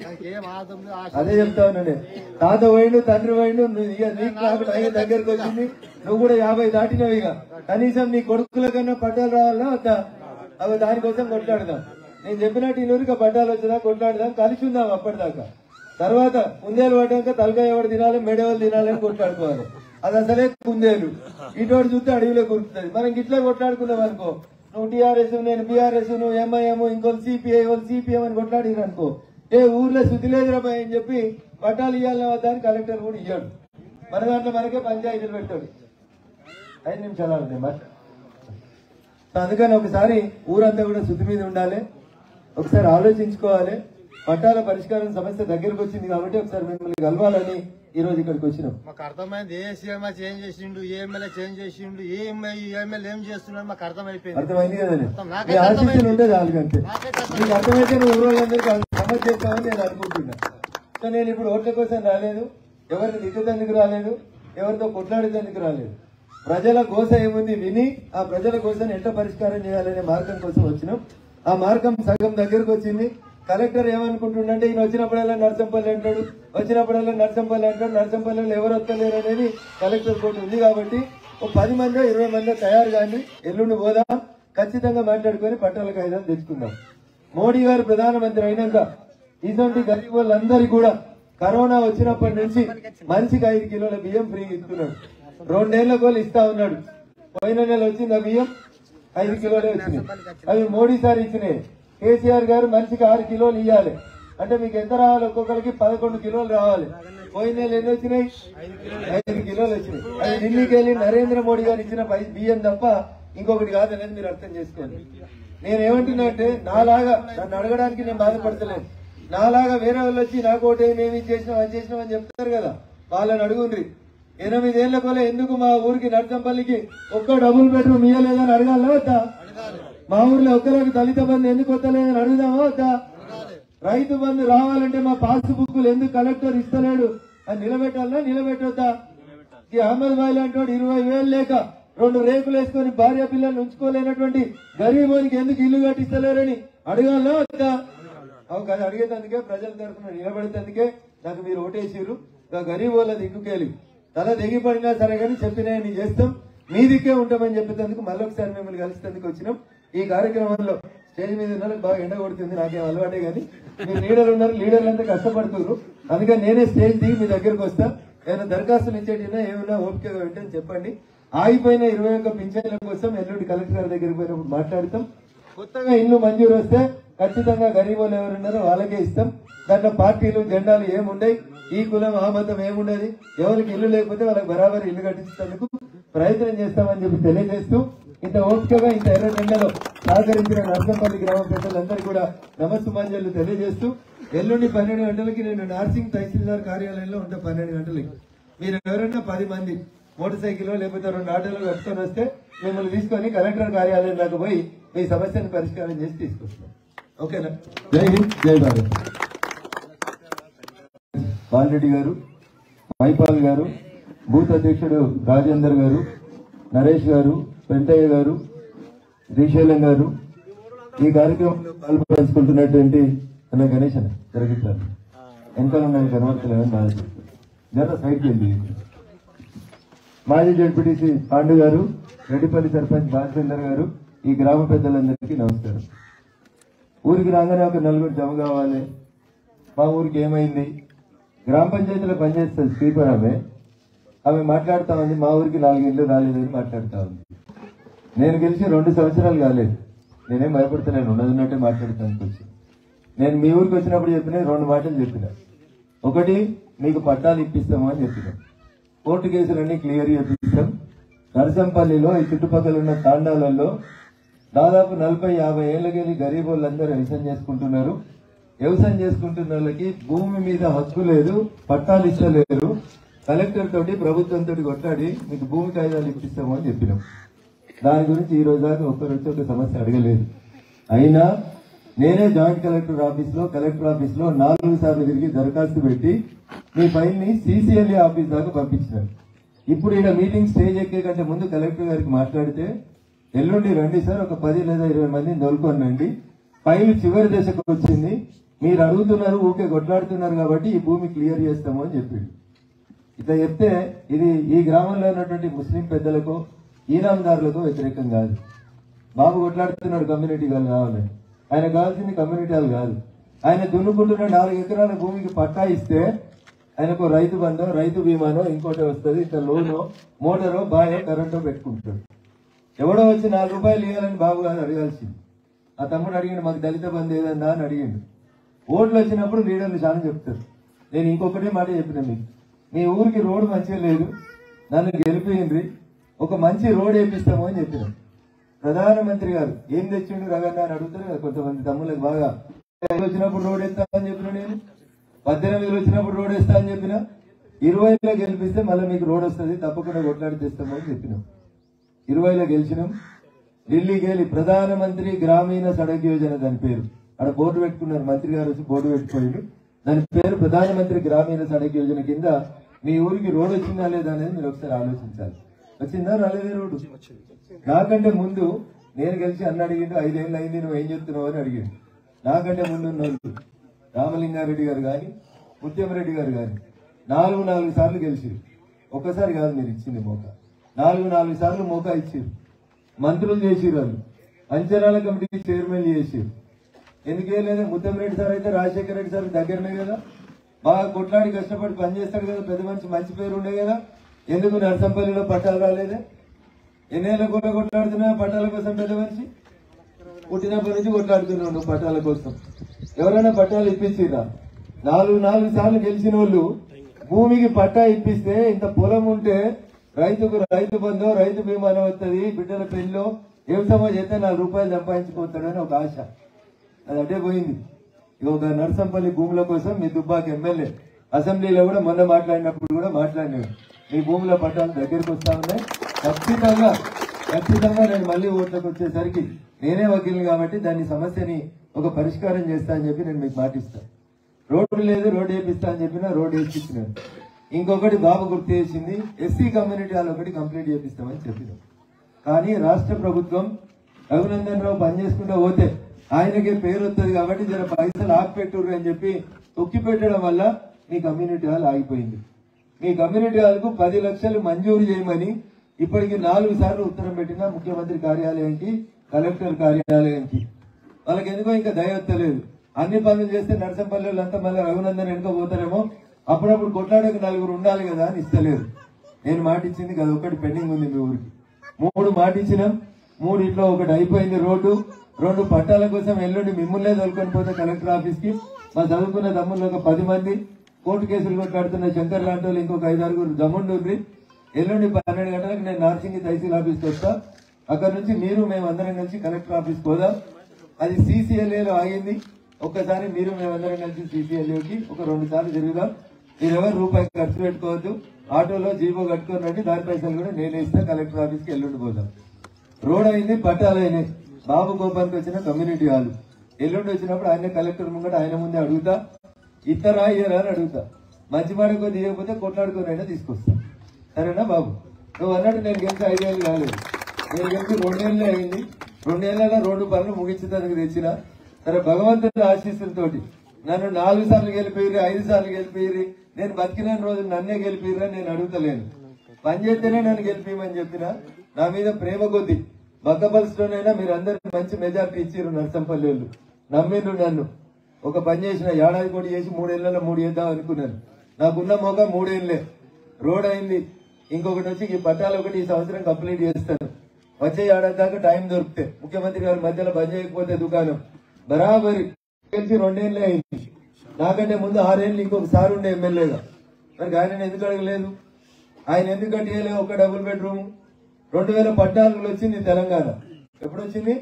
అదే చెప్తా ఉన్నా. తాత పోయిండు, తండ్రి పోయిండు, నీకు నాకు టైం దగ్గరకు వచ్చింది. నువ్వు కూడా 50 దాటినవి. ఇక కనీసం నీ కొడుకుల కన్నా పట్టాలు రావాలా వద్దా? అవి దానికోసం కొట్లాడదాం. నేను చెప్పినట్టు ఈ నూరుగా పట్టాలు వచ్చినా కొట్లాడదాం, కలిసి ఉందాం అప్పటిదాకా. తర్వాత కుందేలు పడ్డాక తలకాయ ఎవరు తినాలి, మెడవలు తినాలని కొట్లాడుకోవాలి. అది అసలే కుందేలు. ఇటువంటి చూస్తే అడవిలో కురుతుంది. మనం ఇట్లా కొట్లాడుకున్నాం అనుకో, నువ్వు టీఆర్ఎస్ నేను బీఆర్ఎస్, నువ్వు ఎంఐఎం, ఇంకోళ్ళు సిపిఐ వాళ్ళు సిపిఎం అని కొట్లాడిరు అనుకో, ఏ ఊర్లో శుద్ధి లేదురా అని చెప్పి పట్టాలు ఇవ్వాలని వద్దని కలెక్టర్ కూడా ఇయ్యాడు. మన దాంట్లో మనకే పంచాయతీలు పెట్టాడు. 5 నిమిషాలు అవుతుంది మరి. అందుకని ఒకసారి ఊరంతా కూడా శుద్ధి మీద ఉండాలి, ఒకసారి ఆలోచించుకోవాలి. పట్టాల పరిష్కారం సమస్య దగ్గరకు వచ్చింది కాబట్టి ఒకసారి మిమ్మల్ని కలవాలని ఈ రోజు ఇక్కడికి వచ్చినాం. మాకు అర్థమైంది. ఏ సీఎం చేంజ్ చేసిండు, ఏ ఎమ్మెల్యే చేంజ్ చేసిండు, ఏ ఎమ్మెల్యే ఏం చేస్తున్నాడు మాకు అర్థమైపోయింది. అర్థమైంది కదండి. మీ ఆశీస్సులు ఉంటే చాలు అంతే. మీకు అర్థమైతే నువ్వు ఊరోళ్ళందరికీ సమస్య చేస్తామని నేను అనుకుంటున్నా. సో నేను ఇప్పుడు ఓట్ల కోసం రాలేదు, ఎవరిని దిద్దుతందుకు రాలేదు, ఎవరితో కొట్లాడేందుకు రాలేదు. ప్రజల గోస ఏముంది విని ఆ ప్రజల కోసం ఎట్లా పరిష్కారం చేయాలనే మార్గం కోసం వచ్చినాం. ఆ మార్గం సగం దగ్గరకు వచ్చింది. కలెక్టర్ ఏమనుకుంటుండే, ఈయన వచ్చినప్పుడల్లా నర్సంపల్లి అంటాడు, వచ్చినప్పుడల్లా నర్సంపల్లి అంటాడు, నర్సంపల్లిలో ఎవరు వస్తలేరు అనేది కలెక్టర్ కోర్టు ఉంది. కాబట్టి ఒక 10 మందో 20 మందో తయారు కానీ ఎల్లుండి పోదాం, ఖచ్చితంగా మాట్లాడుకొని పట్టాల కాయిదాలు తెచ్చుకుందాం. మోడీ గారు ప్రధానమంత్రి అయినాక ఇటువంటి గరీబ్ వాళ్ళందరికీ కూడా కరోనా వచ్చినప్పటి నుంచి మనిషికి 5 కిలోల బియ్యం ఫ్రీ ఇస్తున్నాడు. 2 ఏళ్ల కోళ్ళు ఇస్తా ఉన్నాడు. పోయిన నెల వచ్చింది ఆ బియ్యం 5 కిలోలే వచ్చినాయి. అవి మోడీ సార్ ఇచ్చినాయి. కేసీఆర్ గారు మనిషికి 6 కిలోలు ఇవ్వాలి. అంటే మీకు ఎంత రావాలి? ఒక్కొక్కరికి 11 కిలోలు రావాలి. పోయిన నెల ఎన్ని వచ్చినాయి? 5 కిలోలు వచ్చినాయి. అది ఢిల్లీకి వెళ్ళి నరేంద్ర మోడీ గారు ఇచ్చిన బియ్యం తప్ప ఇంకొకటి కాదనేది మీరు అర్థం చేసుకోండి. నేనేమంటున్నా అంటే, నాలాగా నన్ను అడగడానికి నేను బాధపడతలేను. నాలాగా వేరే వాళ్ళు వచ్చి నాకు ఒకటి మేము చేసినాం అది చేసినాం అని చెప్తారు కదా, వాళ్ళని అడుగుండ్రి. 8 ఏళ్ల కోలే ఎందుకు మా ఊరికి నర్సంపల్లికి ఒక్క డబుల్ బెడ్రూమ్ ఇయ్యలేదని అడగాలా వద్దా? మా ఊర్లో ఒక్కరికి దళిత బంధు ఎందుకు వస్తలేదని అడుగుదామా వద్దా? రైతు బంధు రావాలంటే మా పాస్ బుక్లు ఎందుకు కలెక్టర్ ఇస్తలేడు అని నిలబెట్టాలన్నా నిలబెట్టొద్దా? ఈ అహ్మద్ బాయ్ లాంటి 20,000 లేక 2 రేకులు వేసుకొని భార్య పిల్లల్ని ఉంచుకోలేనటువంటి గరీబోనికి ఎందుకు ఇల్లు కట్టిస్తలేరని అడగాలనా వద్దా? అవి కదా అడిగేందుకే ప్రజల తరఫున నిలబడేందుకే నాకు మీరు ఓటేసిరు. గరీబ్ వాళ్ళ దిక్కుకెళ్ళి తల దిగిపడినా సరే కానీ చెప్పినాయని చేస్తాం, మీ దిక్కే ఉంటామని చెప్పేందుకు మళ్ళొకసారి మిమ్మల్ని కలిసేందుకు వచ్చినాం. ఈ కార్యక్రమంలో స్టేజ్ మీద ఉన్న బాగా ఎండ కొడుతుంది, నాకేం అలవాటే కానీ మీరు లీడర్లు ఉన్నారు, లీడర్లు అంతా కష్టపడుతున్నారు. అందుకని నేనే స్టేజ్ దిగి మీ దగ్గరకు వస్తా. ఏమైనా దరఖాస్తులు ఇచ్చేటినా ఏమైనా ఓపికగా వెంటనే చెప్పండి. ఆగిపోయిన 21 పింఛన్ల కోసం ఎల్లుండి కలెక్టర్ గారి దగ్గరికి పోయినప్పుడు మాట్లాడతాం. కొత్తగా ఇల్లు మంజూరు వస్తే ఖచ్చితంగా గరీబులు ఎవరున్నారో వాళ్ళకే ఇస్తాం. దాంట్లో పార్టీలు జెండాలు ఏముండయి, ఈ కులం ఆ మతం ఏముండదు. ఎవరికి ఇల్లు లేకపోతే వాళ్ళకి బరాబర్ ఇల్లు కట్టించేందుకు ప్రయత్నం చేస్తామని చెప్పి తెలియజేస్తూ, ఇంత ఓపికగా ఇంత ఎర్ర జెండాలో సహకరించిన నర్సంపల్లి గ్రామ ప్రజలందరికీ కూడా నమస్సుమాంజలు తెలియజేస్తూ, ఎల్లుండి 12 గంటలకి నేను నార్సింగ్ తహసీల్దార్ కార్యాలయంలో ఉంటా. 12 గంటలకి మీరు ఎవరైనా 10 మంది మోటార్ సైకిల్ లేకపోతే 2 ఆటోలు కట్టుకొని వస్తే మిమ్మల్ని తీసుకొని కలెక్టర్ కార్యాలయం దాకా పోయి మీ సమస్యను పరిష్కారం చేసి తీసుకొస్తాం. ఓకేనా? జై హింద్, జై భారత్. బాలరెడ్డి గారు, మైపాల్ గారు, బూత్ అధ్యక్షుడు రాజేందర్ గారు, నరేష్ గారు, పెంటయ్య గారు, శ్రీశైలం గారు, ఈ కార్యక్రమంలో పాల్పంచుకుంటున్నటువంటి అన్న గణేష్ అన్న జరుగుతారు ఎంత ఉన్నాయి కనబడతలేదని బాధ జర సైడ్కి వెళ్ళి మాజీ జడ్పీటీసీ పాండు గారు, రెడ్డిపల్లి సర్పంచ్ బాలచందర్ గారు, ఈ గ్రామ పెద్దలందరికీ నమస్కారం. ఊరికి రాగానే ఒక నలుగురు జమ కావాలి. మా ఊరికి ఏమైంది, గ్రామ పంచాయతీలో పనిచేస్తుంది స్పీకర్ ఆమె మాట్లాడుతా ఉంది. మా ఊరికి 4 ఇళ్ళు రాలేదని మాట్లాడుతా ఉంది. నేను గెలిచి 2 సంవత్సరాలు కాలేదు. నేనేం భయపడతలేను, ఉన్నట్టే మాట్లాడుతాను. వచ్చి నేను మీ ఊరికి వచ్చినప్పుడు చెప్పిన 2 మాటలు చెప్పిన. ఒకటి, మీకు పట్టాలు ఇప్పిస్తాము అని చెప్పిన. కోర్టు కేసులన్నీ క్లియర్ చేపిస్తాం. నరసంపల్లిలో ఈ చుట్టుపక్కల ఉన్న తాండాలలో దాదాపు 40-50 ఏళ్లకెళ్ళి గరీబ్ వాళ్ళందరూ వ్యవసాయం చేసుకుంటున్నారు. వ్యవసాయం చేసుకుంటున్న వాళ్ళకి భూమి మీద హక్కు లేదు, పట్టాలు ఇస్తలేరు. కలెక్టర్ తోటి ప్రభుత్వంతో కొట్లాడి మీకు భూమి కాయిదాలు ఇప్పిస్తాము అని చెప్పినాం. దాని గురించి ఈ రోజు దాకా ఒక్కరొచ్చి ఒక సమస్య అడగలేదు. అయినా నేనే జాయింట్ కలెక్టర్ ఆఫీస్ లో 4 సార్లు తిరిగి దరఖాస్తు పెట్టి మీ ఫైల్ని CCLA ఆఫీస్ దాకా పంపించినాను. ఇప్పుడు ఈడ మీటింగ్ స్టేజ్ ఎక్కే కంటే ముందు కలెక్టర్ గారికి మాట్లాడితే, ఎల్లుండి రండి సార్, ఒక 10 లేదా 20 మందిని దొరుకుకోనండి, ఫైల్ చివరి దశకు వచ్చింది, మీరు అడుగుతున్నారు, ఊకే కొట్లాడుతున్నారు కాబట్టి ఈ భూమి క్లియర్ చేస్తాము అని చెప్పిండు. ఇట్లా చెప్తే ఇది ఈ గ్రామంలో ఉన్నటువంటి ముస్లిం పెద్దలకు, ఈనామదారులకు వ్యతిరేకం కాదు. బాబు కొట్లాడుతున్నాడు కమ్యూనిటీ వాళ్ళు కావాలని. ఆయన కావాల్సింది కమ్యూనిటీ వాళ్ళు కాదు. ఆయన దున్నుకుంటున్న 4 ఎకరాల భూమికి పట్టా ఇస్తే ఆయనకు రైతు బంధం, రైతు బీమానో ఇంకోటి వస్తుంది, ఇట్లా లోనో, మోటారో, బాయో, కరెంటో పెట్టుకుంటాడు. ఎవడో వచ్చి 4 రూపాయలు ఇవ్వాలని బాబు గారు అడగాల్సింది. ఆ తమ్ముడు అడిగిండు, మాకు దళిత బంధు ఏదన్నా అని అడిగిండు. ఓట్లు వచ్చినప్పుడు లీడర్లు చాలా చెప్తారు. నేను ఇంకొకటే మాట చెప్పిన, మీకు మీ ఊరికి రోడ్డు మంచిగా లేదు, నన్ను గెలిపిండ్రి, ఒక మంచి రోడ్ వేపిస్తాము అని చెప్పిన. ప్రధానమంత్రి గారు ఏం తెచ్చిండు రగన్న అని అడుగుతారు కదా కొంతమంది తమ్ముళ్ళకి. బాగా వచ్చినప్పుడు రోడ్ వేస్తా అని చెప్పిన, నేను 18 వచ్చినప్పుడు రోడ్ వేస్తా అని చెప్పిన. 20లో గెలిపిస్తే మళ్ళీ మీకు రోడ్ వస్తుంది, తప్పకుండా కొట్లాడి తెస్తాము అని చెప్పినాం. 20లో గెలిచినాం. ఢిల్లీకి వెళ్ళి ప్రధానమంత్రి గ్రామీణ సడక్ యోజన దాని పేరు, అక్కడ బోర్డు పెట్టుకున్నారు. మంత్రి గారు వచ్చి బోర్డు పెట్టుకోండి, దాని పేరు ప్రధానమంత్రి గ్రామీణ సడక్ యోజన కింద మీ ఊరికి రోడ్ వచ్చిందా లేదా అనేది మీరు ఒకసారి ఆలోచించాలి. వచ్చిందా రాలేదే రోడ్డు? నాకంటే ముందు నేను గెలిచి అన్న అడిగిండు, 5 ఏళ్ళు అయింది, నువ్వు ఏం చెప్తున్నావు అని అడిగిండు. నాకంటే ముందు ఉన్న రామలింగారెడ్డి గారు కానీ, ముత్యంరెడ్డి గారు కానీ 4 సార్లు గెలిచిరు. ఒక్కసారి కాదు మీరు ఇచ్చింది మోకా, 4 సార్లు మోకా ఇచ్చిరు. మంత్రులు చేసిరు, వాళ్ళు అంచనాల కమిటీకి చైర్మన్ చేసిరు. ఎందుకే లేదా? ముత్యంరెడ్డి సార్ అయితే రాజశేఖర రెడ్డి సార్ దగ్గరనే కదా, బాగా కొట్లాడి కష్టపడి పనిచేస్తాడు కదా, పెద్ద మంచి పేరు ఉండే కదా. ఎందుకు నర్సంపల్లిలో పట్టాలు రాలేదే? ఎన్నేళ్ళ కూడా కొట్లాడుతున్నా పట్టాల కోసం? పెద్ద మనిషి పుట్టినప్పటి నుంచి కొట్లాడుతున్నావు నువ్వు పట్టాల కోసం. ఎవరైనా పట్టాలు ఇప్పించిరా? 4 సార్లు గెలిచిన వాళ్ళు భూమికి పట్టా ఇప్పిస్తే, ఇంత పొలం ఉంటే రైతుకు రైతు బంధం, రైతు బీమానం వస్తుంది, బిడ్డల పెళ్లిలో వ్యవసాయం చేస్తే 4 రూపాయలు సంపాదించుకోతాడని ఒక ఆశ. అది అటే పోయింది. ఒక నర్సంపల్లి భూముల కోసం మీ దుబ్బాక ఎమ్మెల్యే అసెంబ్లీలో కూడా మొన్న మాట్లాడినప్పుడు కూడా మాట్లాడినాడు, మీ భూముల పట్టాలు దగ్గరికి వస్తా ఉన్నాయి, ఖచ్చితంగా నేను మళ్ళీ ఓట్లకు వచ్చేసరికి నేనే వకీల్ని కాబట్టి దాని సమస్యని ఒక పరిష్కారం చేస్తా అని చెప్పి నేను మీకు మాటిస్తాను. రోడ్డు లేదు, రోడ్డు వేపిస్తా అని చెప్పినా రోడ్డు వేసిచ్చినాను. ఇంకొకటి బాబు గుర్తు చేసింది, ఎస్సీ కమ్యూనిటీ వాళ్ళు ఒకటి కంప్లీట్ చేపిస్తామని చెప్పినాం. కానీ రాష్ట్ర ప్రభుత్వం రఘునందన్ రావు పనిచేసుకుంటూ పోతే ఆయనకే పేరు వస్తుంది కాబట్టి జర పైసలు ఆపిపెట్టుర్రు అని చెప్పి తొక్కి పెట్టడం వల్ల మీ కమ్యూనిటీ హాల్ ఆగిపోయింది. మీ కమ్యూనిటీ హాల్కు 10 లక్షలు మంజూరు చేయమని ఇప్పటికి 4 సార్లు ఉత్తరం పెట్టినా ముఖ్యమంత్రి కార్యాలయానికి, కలెక్టర్ కార్యాలయానికి. వాళ్ళకి ఎందుకో ఇంకా దయ వస్తలేదు. అన్ని పనులు చేస్తే నర్సంపల్లి అంతా మళ్ళీ రఘునందన్ వెనుక పోతారేమో, అప్పుడప్పుడు కొట్లాడక 4 ఉండాలి కదా అని ఇస్తలేదు. నేను మాట ఇచ్చింది కదా, ఒకటి పెండింగ్ ఉంది మీ ఊరికి. 3 మాట ఇచ్చినాం, 3 ఒకటి అయిపోయింది. రోడ్డు 2 పట్టాల కోసం ఎల్లుండి మిమ్మల్నే తోలుకొని పోతే కలెక్టర్ ఆఫీస్ కి. మా చదువుకున్న తమ్ముళ్ళు ఒక 10 మంది, కోర్టు కేసులు కొట్లాడుతున్న శంకర్ లాంటి వాళ్ళు ఇంకొక 5-6 దమ్ముండ్రి. ఎల్లుండి 12 గంటలకు నేను నార్సింగి తహసీల్ ఆఫీస్కి వస్తా. అక్కడ నుంచి మీరు మేమందరం కలిసి కలెక్టర్ ఆఫీస్ పోదాం. అది CCLAలో ఆగింది. ఒక్కసారి మీరు మేమందరం కలిసి CCLAకి ఒక 2 సార్లు తిరుగుదాం. మీరెవరు రూపాయి ఖర్చు పెట్టుకోవద్దు, ఆటోలో జీవో కట్టుకోనండి, దాని పైసలు కూడా నేనే ఇస్తా. కలెక్టర్ ఆఫీస్కి ఎల్లుండి పోదాం. రోడ్ అయింది, పట్టాలు అయినాయి. బాబు గోపాల్కి వచ్చిన కమ్యూనిటీ హాల్ ఎల్లుండి వచ్చినప్పుడు ఆయన కలెక్టర్ ముంగట ఆయన ముందే అడుగుతా, ఇస్తారా ఇయ్యరా అని అడుగుతా. మంచి మాట కొద్ది ఇవ్వకపోతే కొట్లాడుకోనైనా తీసుకొస్తా. సరేనా బాబు? నువ్వు అన్నట్టు నేను గెలిచి 5 ఏళ్ళు కాలేదు, నేను గెలిచి 2 ఏళ్ళే అయింది. 2 నెలల రోడ్డు పనులు ముగించేందుకు తెచ్చిన. సరే భగవంతుడి ఆశీస్సులతోటి నన్ను 4 సార్లు గెలిపిర్రి, 5 సార్లు గెలిపిర్రి, నేను బతికిన రోజు నన్నే గెలిపిర్రని నేను అడుగుతలేను. పని చేస్తేనే నన్ను గెలిపిమని చెప్పిన. నా మీద ప్రేమ కొద్ది బక్కపల్స్లోనైనా మీరు అందరికి మంచి మెజార్టీ ఇచ్చిర్రు. నర్సంపల్లి వాళ్ళు నమ్మిండ్రు నన్ను. ఒక పని చేసిన ఏడాది కోటి చేసి 3 ఏళ్లలో 3 చేద్దాం అనుకున్నాను. నాకున్న మోక 3 ఏళ్లే. రోడ్ అయింది, ఇంకొకటి వచ్చి ఈ పట్టాలు ఒకటి ఈ సంవత్సరం కంప్లీట్ చేస్తాను. వచ్చే ఏడాది దాకా టైం దొరికితే ముఖ్యమంత్రి గారి మధ్యలో బంద్ చేయకపోతే దుకాణం బరాబరి గెలిచి 2 ఏళ్లే అయింది. నాకంటే ముందు 6 ఏళ్ళు ఇంకొకసారి ఉండే ఎమ్మెల్యేగా. మరి ఆయన ఎందుకు అడగలేదు? ఆయన ఎందుకు కట్టియలేదు? ఒక డబుల్ బెడ్రూమ్ 2014లో వచ్చింది తెలంగాణ. ఎప్పుడు వచ్చింది?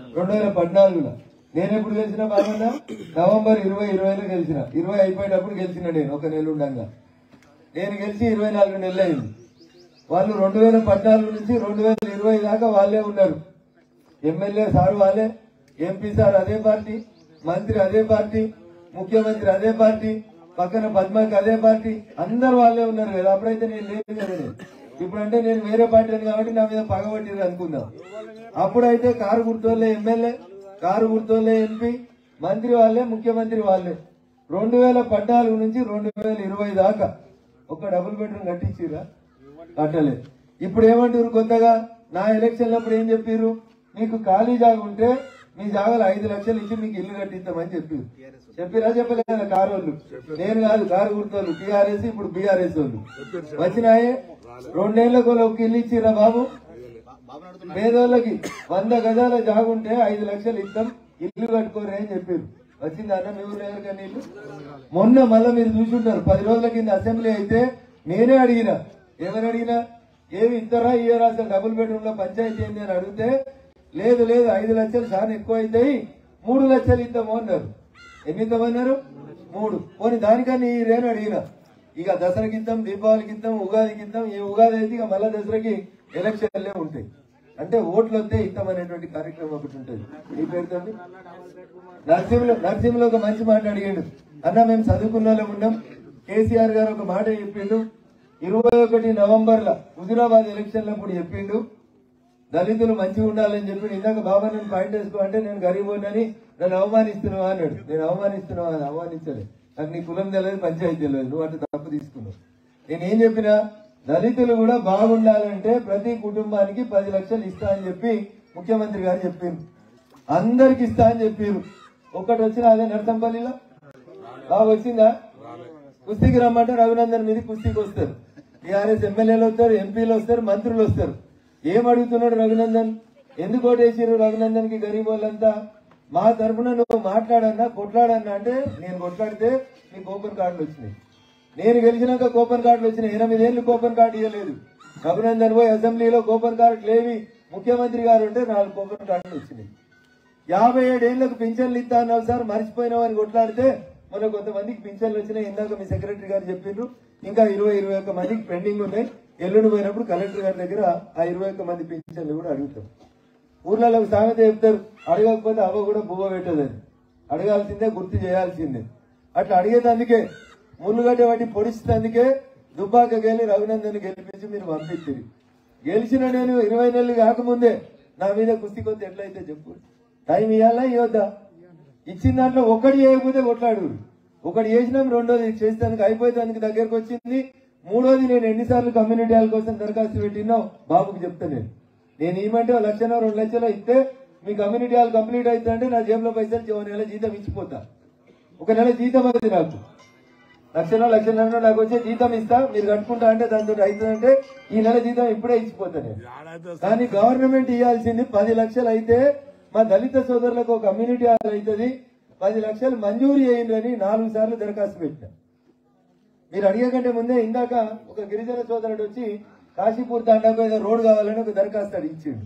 2014లో. నేను ఎప్పుడు గెలిచిన బాగున్నా? నవంబర్ 2020లో గెలిచిన. 20 అయిపోయేటప్పుడు గెలిచిన నేను, 1 నెల ఉండగా. నేను గెలిచి 24 నెలలు అయింది. వాళ్ళు 2014 నుంచి 2020 దాకా వాళ్ళే ఉన్నారు. ఎమ్మెల్యే సార్ వాళ్ళే, ఎంపీ సార్ అదే పార్టీ, మంత్రి అదే పార్టీ, ముఖ్యమంత్రి అదే పార్టీ, పక్కన పద్మకి అదే పార్టీ, అందరు వాళ్ళే ఉన్నారు కదా. అప్పుడైతే నేను లేదు కదా. ఇప్పుడంటే నేను వేరే పార్టీ అని కాబట్టి నా మీద పగబట్టిరు అనుకుందాం. అప్పుడైతే కారు గుర్తోళ్ళే ఎమ్మెల్యే, కారు గుర్తోళ్ళే ఎంపీ, మంత్రి వాళ్ళే, ముఖ్యమంత్రి వాళ్ళే. 2014 నుంచి 2020 దాకా ఒక డబుల్ బెడ్రూమ్ కట్టించిరా? కట్టలేదు. ఇప్పుడు ఏమంటారు కొత్తగా? నా ఎలక్షన్లు అప్పుడు ఏం చెప్పారు? మీకు ఖాళీ జాగా ఉంటే మీ జాగాలు 5 లక్షలు ఇచ్చి మీకు ఇల్లు కట్టిస్తామని చెప్పారు. చెప్పిరా చెప్పలేదా? కారు వాళ్ళు. నేను కాదు, కారు గుర్తోళ్ళు. టీఆర్ఎస్ ఇప్పుడు బీఆర్ఎస్ వాళ్ళు వచ్చినాయే. 2 ఏళ్లకు ఒక ఇల్లు ఇచ్చిరా బాబు? పేదోళ్ళకి 100 గజాల జాగా ఉంటే 5 లక్షలు ఇస్తాం, ఇల్లు కట్టుకోరే అని చెప్పారు. వచ్చింది అన్న మీ ఊళ్ళో ఎవరికైనా ఇల్లు? మొన్న మళ్ళీ మీరు చూసుంటారు, 10 రోజుల కింద అసెంబ్లీ అయితే నేనే అడిగినా. ఏమని అడిగినా? ఏమి ఇస్తారా ఇయ్యరా, అసలు డబుల్ బెడ్రూమ్ లో పంచాయతీ ఏంది అని అడిగితే, లేదు లేదు 5 లక్షలు చాలా ఎక్కువ అవుతాయి, 3 లక్షలు ఇద్దాము అన్నారు. ఎన్ని ఇద్దామన్నారు? 3. పోనీ దానికన్నా ఈ రేను అడిగిన. ఇక దసరాకి ఇద్దాం, దీపావళికి ఇద్దాం, ఉగాదికి ఇద్దాం. ఈ ఉగాది అయితే ఇక మళ్ళా దసరాకి ఎలక్షన్లే ఉంటాయి. అంటే ఓట్లు వస్తే ఇస్తామనేటువంటి కార్యక్రమం ఒకటి ఉంటుంది. ఈ పేరుతో నరసింహలో ఒక మంచి మాట అడిగాడు. అన్న మేము చదువుకున్న వాళ్ళం ఉన్నాం. కేసీఆర్ గారు ఒక మాట చెప్పిండు 21 నవంబర్లో హుజురాబాద్ ఎలక్షన్లప్పుడు చెప్పిండు, దళితులు మంచిగా ఉండాలని చెప్పిండు. ఇందాక బాబా నేను పాయింట్ వేసుకో అంటే నేను గరీబోనని నన్ను అవమానిస్తున్నావా అన్నాడు. నేను అవమానిస్తున్నావా? అవమానించలే. నాకు నీ కులం తెలియదు, పంచాయతీ తెలియదు, నువ్వు అంటే తప్పు తీసుకున్నావు. నేనేం చెప్పినా, దళితులు కూడా బాగుండాలంటే ప్రతి కుటుంబానికి 10 లక్షలు ఇస్తా అని చెప్పి ముఖ్యమంత్రి గారు చెప్పిండు. అందరికి ఇస్తా అని చెప్పారు. ఒక్కటి వచ్చినా అదే నర్సంపల్లిలో బాగా వచ్చిందా? కుస్తీకి రమ్మంటే రఘునందన్ మీద కుస్తీకి వస్తారు. టీఆర్ఎస్ ఎమ్మెల్యేలు వస్తారు, ఎంపీలు వస్తారు, మంత్రులు వస్తారు. ఏం అడుగుతున్నాడు రఘునందన్? ఎందుకు ఓటేసారు రఘునందన్ కి గరీబ్ వాళ్ళంతా? మా తరఫున నువ్వు మాట్లాడన్నా, కొట్లాడన్నా అంటే నేను కొట్లాడితే నీకు ఓపెన్ కార్డులు వచ్చినాయి. నేను గెలిచినాక కూపన్ కార్డులు వచ్చినాయి. 8 ఏళ్లు కూపన్ కార్డు ఇవ్వలేదు. రఘునందన్ పోయి అసెంబ్లీలో కూపన్ కార్డు లేవి ముఖ్యమంత్రి గారు ఉంటే 4 కూపన్ కార్డులు వచ్చినాయి. 57 ఏళ్లకు పింఛన్లు ఇస్తా అన్నావు సార్, మర్చిపోయినావు అని కొట్లాడితే మన కొంతమందికి పింఛన్లు వచ్చినాయి. ఇందాక మీ సెక్రటరీ గారు చెప్పిండ్రు, ఇంకా 20-21 మందికి పెండింగ్ ఉన్నాయి. ఎల్లుండి పోయినప్పుడు కలెక్టర్ గారి దగ్గర ఆ 21 మంది పింఛన్లు కూడా అడుగుతాం. ఊర్లలో సామెత చెప్తారు, అడగకపోతే అవ్వ కూడా బువ్వ పెట్టదని. అడగాల్సిందే, గుర్తు చేయాల్సిందే. అట్లా అడిగేదందుకే, ముళ్ళుగడ్డ వాటి పొడిచేందుకే దుబ్బాకకెళ్ళి రఘునందన్ గెలిపించి మీరు పంపించారు. గెలిచిన నేను 20 నెలలు కాకముందే నా మీద కుస్తీ కొద్ది ఎట్లయితే చెప్పు. టైం ఇవ్వాలా ఇవ్వద్దా? ఇచ్చిన దాంట్లో ఒకటి చేయకపోతే కొట్లాడు. ఒకటి చేసినాం, రెండోది చేసేదానికి అయిపోయేదానికి దగ్గరకు వచ్చింది. మూడోది నేను ఎన్నిసార్లు కమ్యూనిటీ హాల్ కోసం దరఖాస్తు పెట్టినో బాబుకి చెప్తా. నేను ఏమంటే 1 లక్షనో 2 లక్షలో ఇస్తే మీ కమ్యూనిటీ హాల్ కంప్లీట్ అవుతుందంటే నా జేబులో పైసలు 1 నెల జీతం ఇచ్చిపోతా. 1 నెల జీతం అవుతుంది నాకు. 1 లక్షన్నర నాకు వచ్చే జీతం ఇస్తా, మీరు కట్టుకుంటా అంటే దాంతో అవుతుందంటే ఈ నెల జీతం ఇప్పుడే ఇచ్చిపోతా నేను. కానీ గవర్నమెంట్ ఇవ్వాల్సింది 10 లక్షలు అయితే మా దళిత సోదరులకు ఒక కమ్యూనిటీ హాల్ అవుతుంది, 10 లక్షలు మంజూరు చేయండి అని 4 సార్లు దరఖాస్తు పెట్టినా. మీరు అడిగేకంటే ముందే ఇందాక ఒక గిరిజన సోదరుడు వచ్చి కాశీపూర్ తాండాకు ఏదో రోడ్ కావాలని ఒక దరఖాస్తు అడిగించాడు.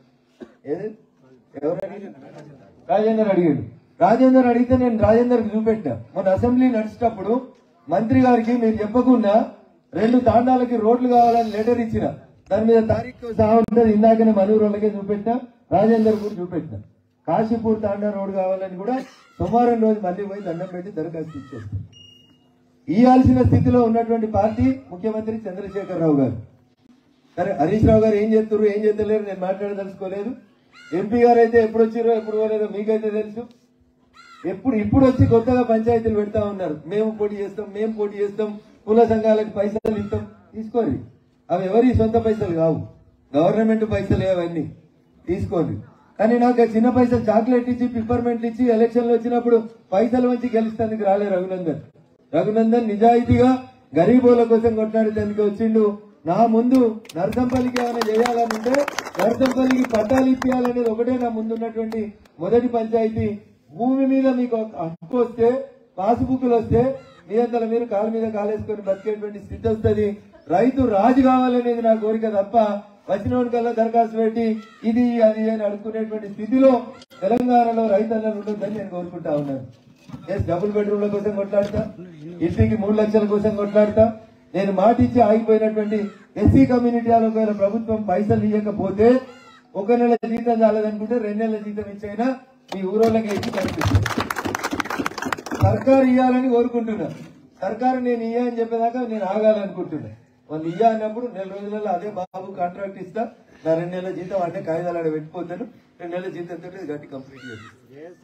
ఏది ఎవరు అడిగారు? రాజేందర్ అడిగాడు. రాజేందర్ అడిగితే నేను రాజేందర్కి చూపెట్టా. మన అసెంబ్లీ నడిచేటప్పుడు మంత్రి గారికి మీరు చెప్పకుండా 2 తాండాలకి రోడ్లు కావాలని లెటర్ ఇచ్చిన, దాని మీద తారీఖు సహా ఉంటుంది. ఇందాకనే మనూరు వాళ్ళకే చూపెట్టా, రాజేందర్ కూడా చూపెట్టిన. కాశీపూర్ తాండా రోడ్ కావాలని కూడా సోమవారం రోజు మళ్ళీ పోయి దండం పెట్టి దరఖాస్తు ఇచ్చేస్తాం. ఇవ్వాల్సిన స్థితిలో ఉన్నటువంటి పార్టీ ముఖ్యమంత్రి చంద్రశేఖరరావు గారు. సరే హరీష్ రావు గారు ఏం చేస్తున్నారు, ఏం చేస్తలేరు నేను మాట్లాడదలుచుకోలేదు. ఎంపీ గారు అయితే ఎప్పుడు వచ్చిరో ఎప్పుడు పోలేదో మీకైతే తెలుసు. ఇప్పుడు వచ్చి కొత్తగా పంచాయతీలు పెడతా ఉన్నారు. మేము పోటీ చేస్తాం, కుల సంఘాలకు పైసలు ఇస్తాం. తీసుకోండి, అవి ఎవరి సొంత పైసలు కావు, గవర్నమెంట్ పైసలే అవన్నీ. తీసుకోండి. కానీ నాకు చిన్న పైసలు చాక్లెట్ ఇచ్చి పిప్పర్మెంట్లు ఇచ్చి ఎలక్షన్లు వచ్చినప్పుడు పైసలు మంచి గెలుస్తానికి రాలే రఘునందన్ నిజాయితీగా గరీబుల కోసం కొట్లాడేందుకు వచ్చిండు. నా ముందు నర్సంపల్లికి ఏమైనా చేయాలనుంటే నర్సంపల్లికి పట్టాలు ఇప్పించాలనేది ఒకటే నా ముందున్నటువంటి మొదటి పంచాయతీ. భూమి మీద మీకు హక్కు వస్తే, పాసుబుక్లు వస్తే మీ అంతలో మీరు కాలు మీద కాలేసుకొని బతికేటువంటి స్థితి వస్తుంది. రైతు రాజు కావాలనేది నా కోరిక తప్ప వచ్చిన కల్లా దరఖాస్తు పెట్టి ఇది అది అని అడుక్కునేటువంటి స్థితిలో తెలంగాణలో రైతన్నలు ఉండొద్దని నేను కోరుకుంటా ఉన్నాను. డబుల్ బెడ్రూమ్ల కోసం కొట్లాడతా, ఇంటికి 3 లక్షల కోసం కొట్లాడతా. నేను మాట ఇచ్చి ఆగిపోయినటువంటి ఎస్సీ కమ్యూనిటీ ఒకవేళ ప్రభుత్వం పైసలు ఇవ్వకపోతే 1 నెల జీతం చాలదనుకుంటే 2 నెలల జీతం ఇచ్చైనా మీ ఊరోళ్ళకి ఎక్కి కనిపిస్తుంది. సర్కారు ఇవ్వాలని కోరుకుంటున్నా. సర్కారు నేను ఇయ్య అని చెప్పేదాకా నేను ఆగాలనుకుంటున్నా. వాళ్ళు ఇయ్య అన్నప్పుడు 4 రోజులలో అదే బాబు కాంట్రాక్ట్ ఇస్తా, నా 2 నెలల జీతం అంటే కాగితాలు ఆడ పెట్టిపోతాను, 2 నెలల జీతంతో గట్టి కంప్లీట్ చేస్తాను.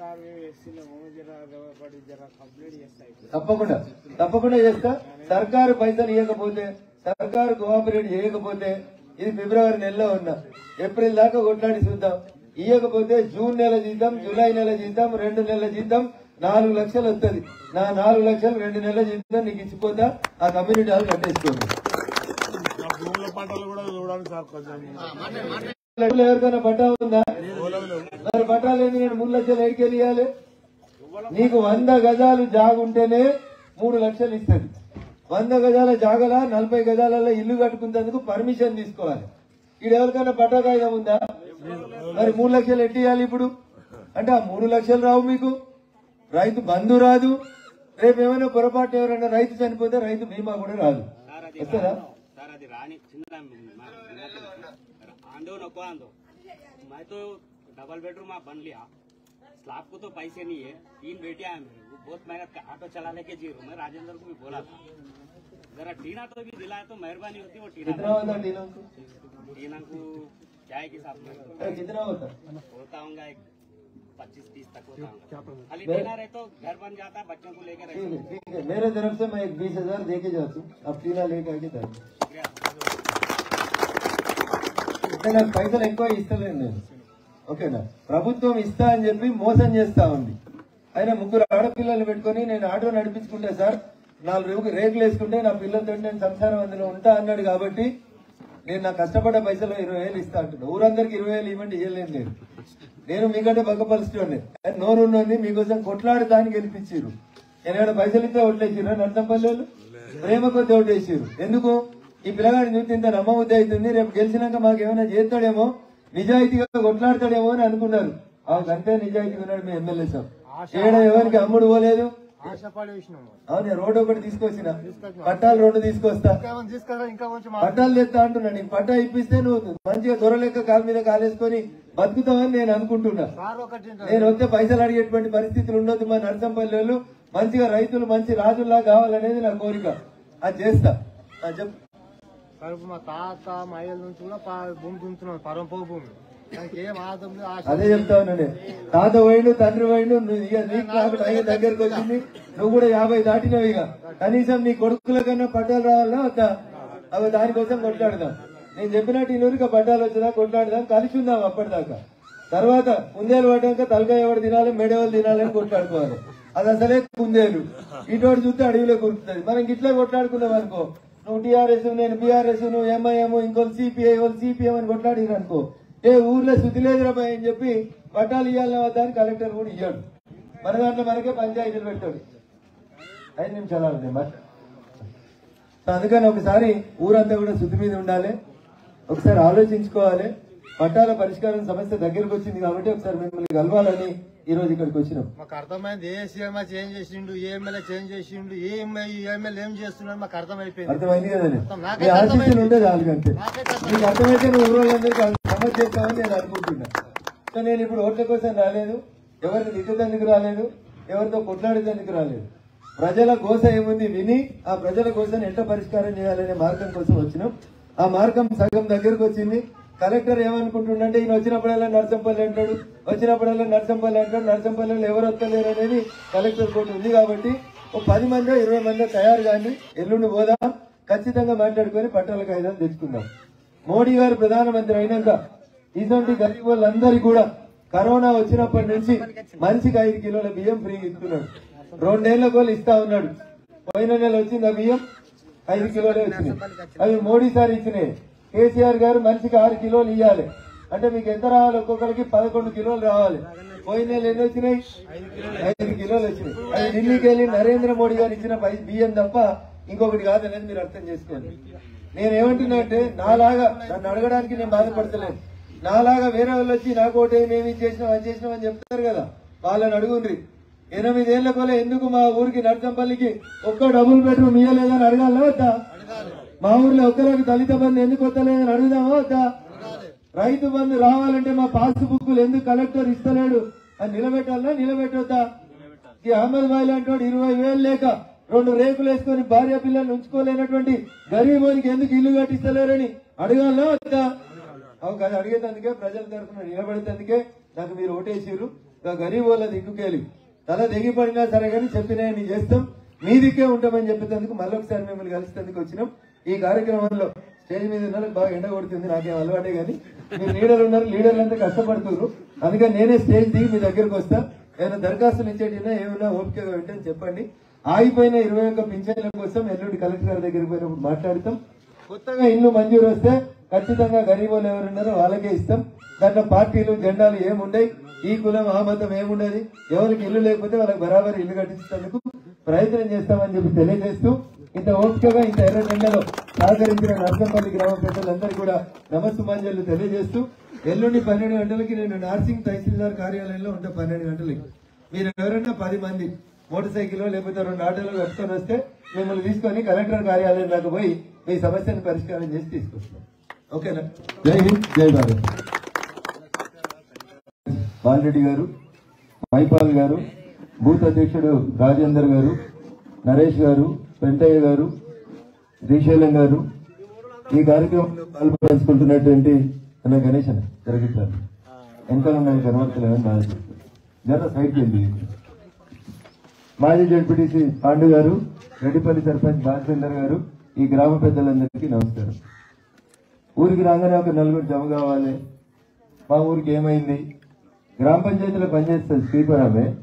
తప్పకుండా చేస్తా. సర్కారు పైసలు ఇవ్వకపోతే, సర్కారు కోఆపరేట్ చేయకపోతే, ఇది ఫిబ్రవరి నెలలో ఉన్నా, ఏప్రిల్ దాకా కొట్లాడి చూద్దాం. ఇవ్వకపోతే జూన్ నెల జీతం, జూలై నెల జీతం, 2 నెలల జీతం 4 లక్షలు వస్తుంది. నా 4 లక్షలు 2 నెలల జీతం నీకు ఇచ్చిపోతా, ఆ కమ్యూనిటీ హాల్ కట్టేసుకోండి. ఎవరికైనా పట్టా ఉందా? మరి పట్టా లేదు, నేను 3 లక్షలు ఎడికెళ్ళి ఇవ్వాలి. నీకు 100 గజాలు జాగుంటేనే 3 లక్షలు ఇస్తుంది. 100 గజాల జాగల 40 గజాలలో ఇల్లు కట్టుకునేందుకు పర్మిషన్ తీసుకోవాలి. ఇక్కడ ఎవరికైనా పట్టా కాగితం ఉందా? మరి 3 లక్షలు ఎట్టియాలి ఇప్పుడు అంటే ఆ 3 లక్షలు రావు మీకు. రైతు బంధు రాదు. రేపు ఏమైనా పొరపాటు ఎవరైనా రైతు చనిపోతే రైతు బీమా కూడా రాదు. వస్తుందా? मैं तो डबल बेडरूम आप बन लिया, स्लैब को तो पैसे नहीं है, 3 बेटियां हैं मेरे को, बहुत मेहनत का ऑटो चला लेके जी रहा हूँ. मैं राजेंद्र को भी बोला था जरा टीना तो भी दिलाए तो मेहरबानी होती. वो टीना कितना होता? टीना को क्या के हिसाब से कितना होता होगा? 25-30 तक होता होगा. खाली टीना रहे तो घर बन जाता, बच्चों को लेकर रहे. ठीक है, मेरे तरफ से मैं 20,000 दे के जाता हूँ. अब टीना लेकर आके था నాకు పైసలు ఎక్కువ ఇస్తలేను నేను. ఓకేనా? ప్రభుత్వం ఇస్తా అని చెప్పి మోసం చేస్తా ఉంది. అయినా 3 ఆడపిల్లలు పెట్టుకుని నేను ఆటో నడిపించుకుంటే సార్ 4 రేకులు వేసుకుంటే నా పిల్లలతో నేను సంసారం అందులో ఉంటా అన్నాడు. కాబట్టి నేను నా కష్టపడ్డ పైసలు 20,000 ఇస్తా అంటున్నా. ఊరందరికి 20,000 ఇవ్వండి, ఇవ్వలేను నేను. నేను మీకంటే బగ్గపరుచుకోండి. నోరు ఉన్నది మీకోసం కొట్లాడటానికి గెలిపించారు. నేను పైసలు ఇస్తే ఓట్లేసిరా? నర్సంపల్లి ప్రేమ కొద్ది ఓటేసారు. ఎందుకు? ఈ పిల్లగాడిని చూస్తే ఇంత నమ్మబుద్ధి అవుతుంది, రేపు గెలిచినాక మాకేమైనా చేస్తాడేమో, నిజాయితీగా కొట్లాడతాడేమో అని అనుకున్నారు. అంతే నిజాయితీగా ఉన్నాడు మీ ఎమ్మెల్యే సార్. ఏడ ఎవరికి అమ్ముడు పోలేదు. అవును, రోడ్డు ఒకటి తీసుకొచ్చిన, పట్టాలు 2 తీసుకొస్తా, పట్టాలు తెస్తా అంటున్నా. నీకు పట్టా ఇప్పిస్తే నువ్వు మంచిగా దొరలెక్క కాలు మీద కాలేసుకొని బతుకుతావని నేను అనుకుంటున్నా. నేను వస్తే పైసలు అడిగేటువంటి పరిస్థితులు ఉండొద్దు. మా నర్సంపల్లి వాళ్ళు మంచిగా రైతులు మంచి రాజుల్లా కావాలనేది నా కోరిక. అది చేస్తా. చెప్పు. మా తాత మా అయ్యల నుంచి కూడా భూమి దున్నుతున్నాను, పరంపో భూమి. అదే చెప్తా ఉన్నా నేను. తాత పోయిండు, తండ్రి పోయిండు, నీకు నాకు టైం దగ్గరకు వచ్చింది. నువ్వు కూడా 50 దాటినావు. ఇక కనీసం నీ కొడుకుల కన్నా పట్టాలు రావాలన్నా వద్దా? అవి దానికోసం కొట్లాడదాం. నేను చెప్పినట్టు ఈ నూరుగా పట్టాలు వచ్చేదా కొట్లాడదాం, కలిసి ఉందాం అప్పటిదాకా. తర్వాత కుందేలు పడ్డాక తలకాయ ఎవరు తినాలి, మెడవలు తినాలని కొట్లాడుకోవాలి. అది అసలే కుందేలు. ఇటువంటి చూస్తే అడవిలో కురుకుతుంది. మనం ఇట్లా కొట్లాడుకున్నాం అనుకో, నువ్వు టీఆర్ఎస్, నేను బీఆర్ఎస్, నువ్వు ఎంఐఎం, ఇంకోళ్ళు సిపిఐ, వాళ్ళు సిపిఎం అని కొట్లాడిరు అనుకో, ఏ ఊర్లో శుద్ధి లేదురా భయ అని చెప్పి పట్టాలు ఇవ్వాలన్న వద్ద అని కలెక్టర్ కూడా ఇయ్యాడు. మన దాంట్లో మనకే పంచాయతీలు పెట్టాడు. 5 నిమిషాలు మరి. అందుకని ఒకసారి ఊరంతా కూడా శుద్ధి మీద ఉండాలి. ఒకసారి ఆలోచించుకోవాలి. పట్టాల పరిష్కారం సమస్య దగ్గరకు వచ్చింది కాబట్టి ఒకసారి మిమ్మల్ని కలవాలని ఈ రోజు ఇక్కడికి వచ్చినాం. మాకు అర్థమైంది. ఏ సీఎం చేంజ్ చేసిండు, ఏ ఎమ్మెల్యే చేంజ్ చేసిండు, ఏ ఎమ్మెల్యే ఏం చేస్తున్నాడు మాకు అర్థమైపోయింది. అర్థమైంది కదండి. మీ ఆశీస్సులు ఉంటే చాలు అంతే. మీకు అర్థమైతే నువ్వు ఊరోళ్ళందరికీ సమస్య చేస్తామని నేను అనుకుంటున్నా. సో నేను ఇప్పుడు ఓట్ల కోసం రాలేదు, ఎవరిని దిగ్గేందుకు రాలేదు, ఎవరితో కొట్లాడేందుకు రాలేదు. ప్రజల కోస ఏముంది విని ఆ ప్రజల కోసం ఎట్లా పరిష్కారం చేయాలనే మార్గం కోసం వచ్చినాం. ఆ మార్గం సగం దగ్గరకు వచ్చింది. కలెక్టర్ ఏమనుకుంటుండే ఈయన వచ్చినప్పుడల్లా నర్సంపల్లి అంటాడు, వచ్చినప్పుడల్లా నర్సంపల్లి అంటాడు, నర్సంపల్లిలో ఎవరు వస్తలేరు అనేది కలెక్టర్ కోర్టు ఉంది కాబట్టి ఒక 10 మందో 20 మందో తయారు కానీ ఎల్లుండి పోదాం, ఖచ్చితంగా మాట్లాడుకొని పట్టాల కాయిదాలు తెచ్చుకుందాం. మోడీ గారు ప్రధానమంత్రి అయినాక ఇటువంటి గరీబ్ వాళ్ళందరికీ కూడా కరోనా వచ్చినప్పటి నుంచి మనిషికి 5 కిలోల బియ్యం ఫ్రీగా ఇస్తున్నాడు. 2 ఏళ్ల కోళ్ళు ఇస్తా ఉన్నాడు. పోయిన నెల వచ్చింది ఆ బియ్యం 5 కిలోలే వచ్చినాయి. అవి మోడీ సార్ ఇచ్చినాయి. కేసీఆర్ గారు మనిషికి 6 కిలోలు ఇవ్వాలి అంటే మీకు ఎంత రావాలి? ఒక్కొక్కరికి 11 కిలోలు రావాలి. పోయిన నెల ఎన్ని వచ్చినాయి? 5 కిలోలు వచ్చినాయి. అది ఢిల్లీకి వెళ్ళి నరేంద్ర మోడీ గారు ఇచ్చిన బియ్యం తప్ప ఇంకొకటి కాదనేది మీరు అర్థం చేసుకోండి. నేనేమంటున్నా అంటే నాలాగా నన్ను అడగడానికి నేను బాధపడతలేను. నాలాగా వేరే వాళ్ళు వచ్చి నాకు ఒకటి ఏమేమి చేసినాం అది చేసినాం అని చెప్తారు కదా, వాళ్ళని అడుగుండ్రి. 8 ఏళ్ల కోలే ఎందుకు మా ఊరికి నర్సంపల్లికి ఒక్క డబుల్ బెడ్రూమ్ ఇయ్యలేదని అడగాలా వద్దా? మా ఊర్లో ఒక్కరికి దళిత బంధు ఎందుకు వస్తలేదని అడుగుదామా వద్దా? రైతు బంధు రావాలంటే మా పాస్ బుక్లు ఎందుకు కలెక్టర్ ఇస్తలేడు అని నిలబెట్టాలన్నా నిలబెట్టొద్దా? ఈ అహ్మద్ బాయ్ లాంటి 20,000 లేక 2 రేకులు వేసుకుని భార్య పిల్లల్ని ఉంచుకోలేనటువంటి గరీబోనికి ఎందుకు ఇల్లు కట్టిస్తలేరని అడగాలనా వద్దా? అవు కదా, అడిగేందుకే ప్రజల తరఫున నిలబడేందుకే నాకు మీరు ఓటేసిరు. గరీబోళ్ళ దిక్కుకెళ్ళి తల దిగిపడినా సరే కానీ చెప్పినాయని చేస్తాం, మీ దిక్కే ఉంటామని చెప్పేందుకు మళ్ళొకసారి మిమ్మల్ని కలిసేందుకు వచ్చినాం. ఈ కార్యక్రమంలో స్టేజ్ మీద ఉన్న బాగా ఎండ కొడుతుంది, నాకేం అలవాటే కానీ మీరు లీడర్లు ఉన్నారు, లీడర్లు అంతా కష్టపడుతున్నారు. అందుకని నేనే స్టేజ్ దిగి మీ దగ్గరకు వస్తా. ఏమైనా దరఖాస్తులు ఇచ్చేటినా ఏమైనా ఓపికగా వింటని చెప్పండి. ఆగిపోయిన 21 పింఛన్ల కోసం ఎల్లుండి కలెక్టర్ గారి దగ్గరికి పోయినప్పుడు మాట్లాడతాం. కొత్తగా ఇల్లు మంజూరు వస్తే ఖచ్చితంగా గరీబులు ఎవరున్నారో వాళ్ళకే ఇస్తాం. దాంట్లో పార్టీలు జెండాలు ఏముండయి, ఈ కులం ఆ మతం ఏముండదు. ఎవరికి ఇల్లు లేకపోతే వాళ్ళకి బరాబర్ ఇల్లు కట్టించేందుకు ప్రయత్నం చేస్తామని చెప్పి తెలియజేస్తూ ఇంత ఓపికగా ఇంత ఎర్ర జెండాలో సహకరించిన నర్సంపల్లి గ్రామ ప్రజలందరూ కూడా నమస్సుమాంజలు తెలియజేస్తూ ఎల్లుండి 12 గంటలకి నేను నార్సింగ్ తహసీల్దార్ కార్యాలయంలో ఉంటా. 12 గంటలకి మీరు ఎవరైనా 10 మంది మోటార్ సైకిల్ లేకపోతే 2 ఆటోలు కట్టుకొని వస్తే మిమ్మల్ని తీసుకొని కలెక్టర్ కార్యాలయం దాకా పోయి మీ సమస్యను పరిష్కారం చేసి తీసుకొస్తాం. ఓకేనా? జై హింద్, జై భారత్. బాలరెడ్డి గారు, మైపాల్ గారు, బూత్ అధ్యక్షుడు రాజేందర్ గారు, నరేష్ గారు, పెంటయ్య గారు, శ్రీశైలం గారు, ఈ కార్యక్రమంలో పాల్పంచుకుంటున్నటువంటి అన్న గణేష్ అన్న జరగట్లేదు వెనకాల ఉన్నాయి కనబడతలేదని బాధ జర సైడ్కి వెళ్ళి. మాజీ జడ్పీటీసీ పాండు గారు, రెడ్డిపల్లి సర్పంచ్ బాలచందర్ గారు, ఈ గ్రామ పెద్దలందరికీ నమస్కారం. ఊరికి రాగానే ఒక 4 జమ కావాలి. మా ఊరికి ఏమైంది? గ్రామ పంచాయతీలో పనిచేస్తుంది స్పీకర్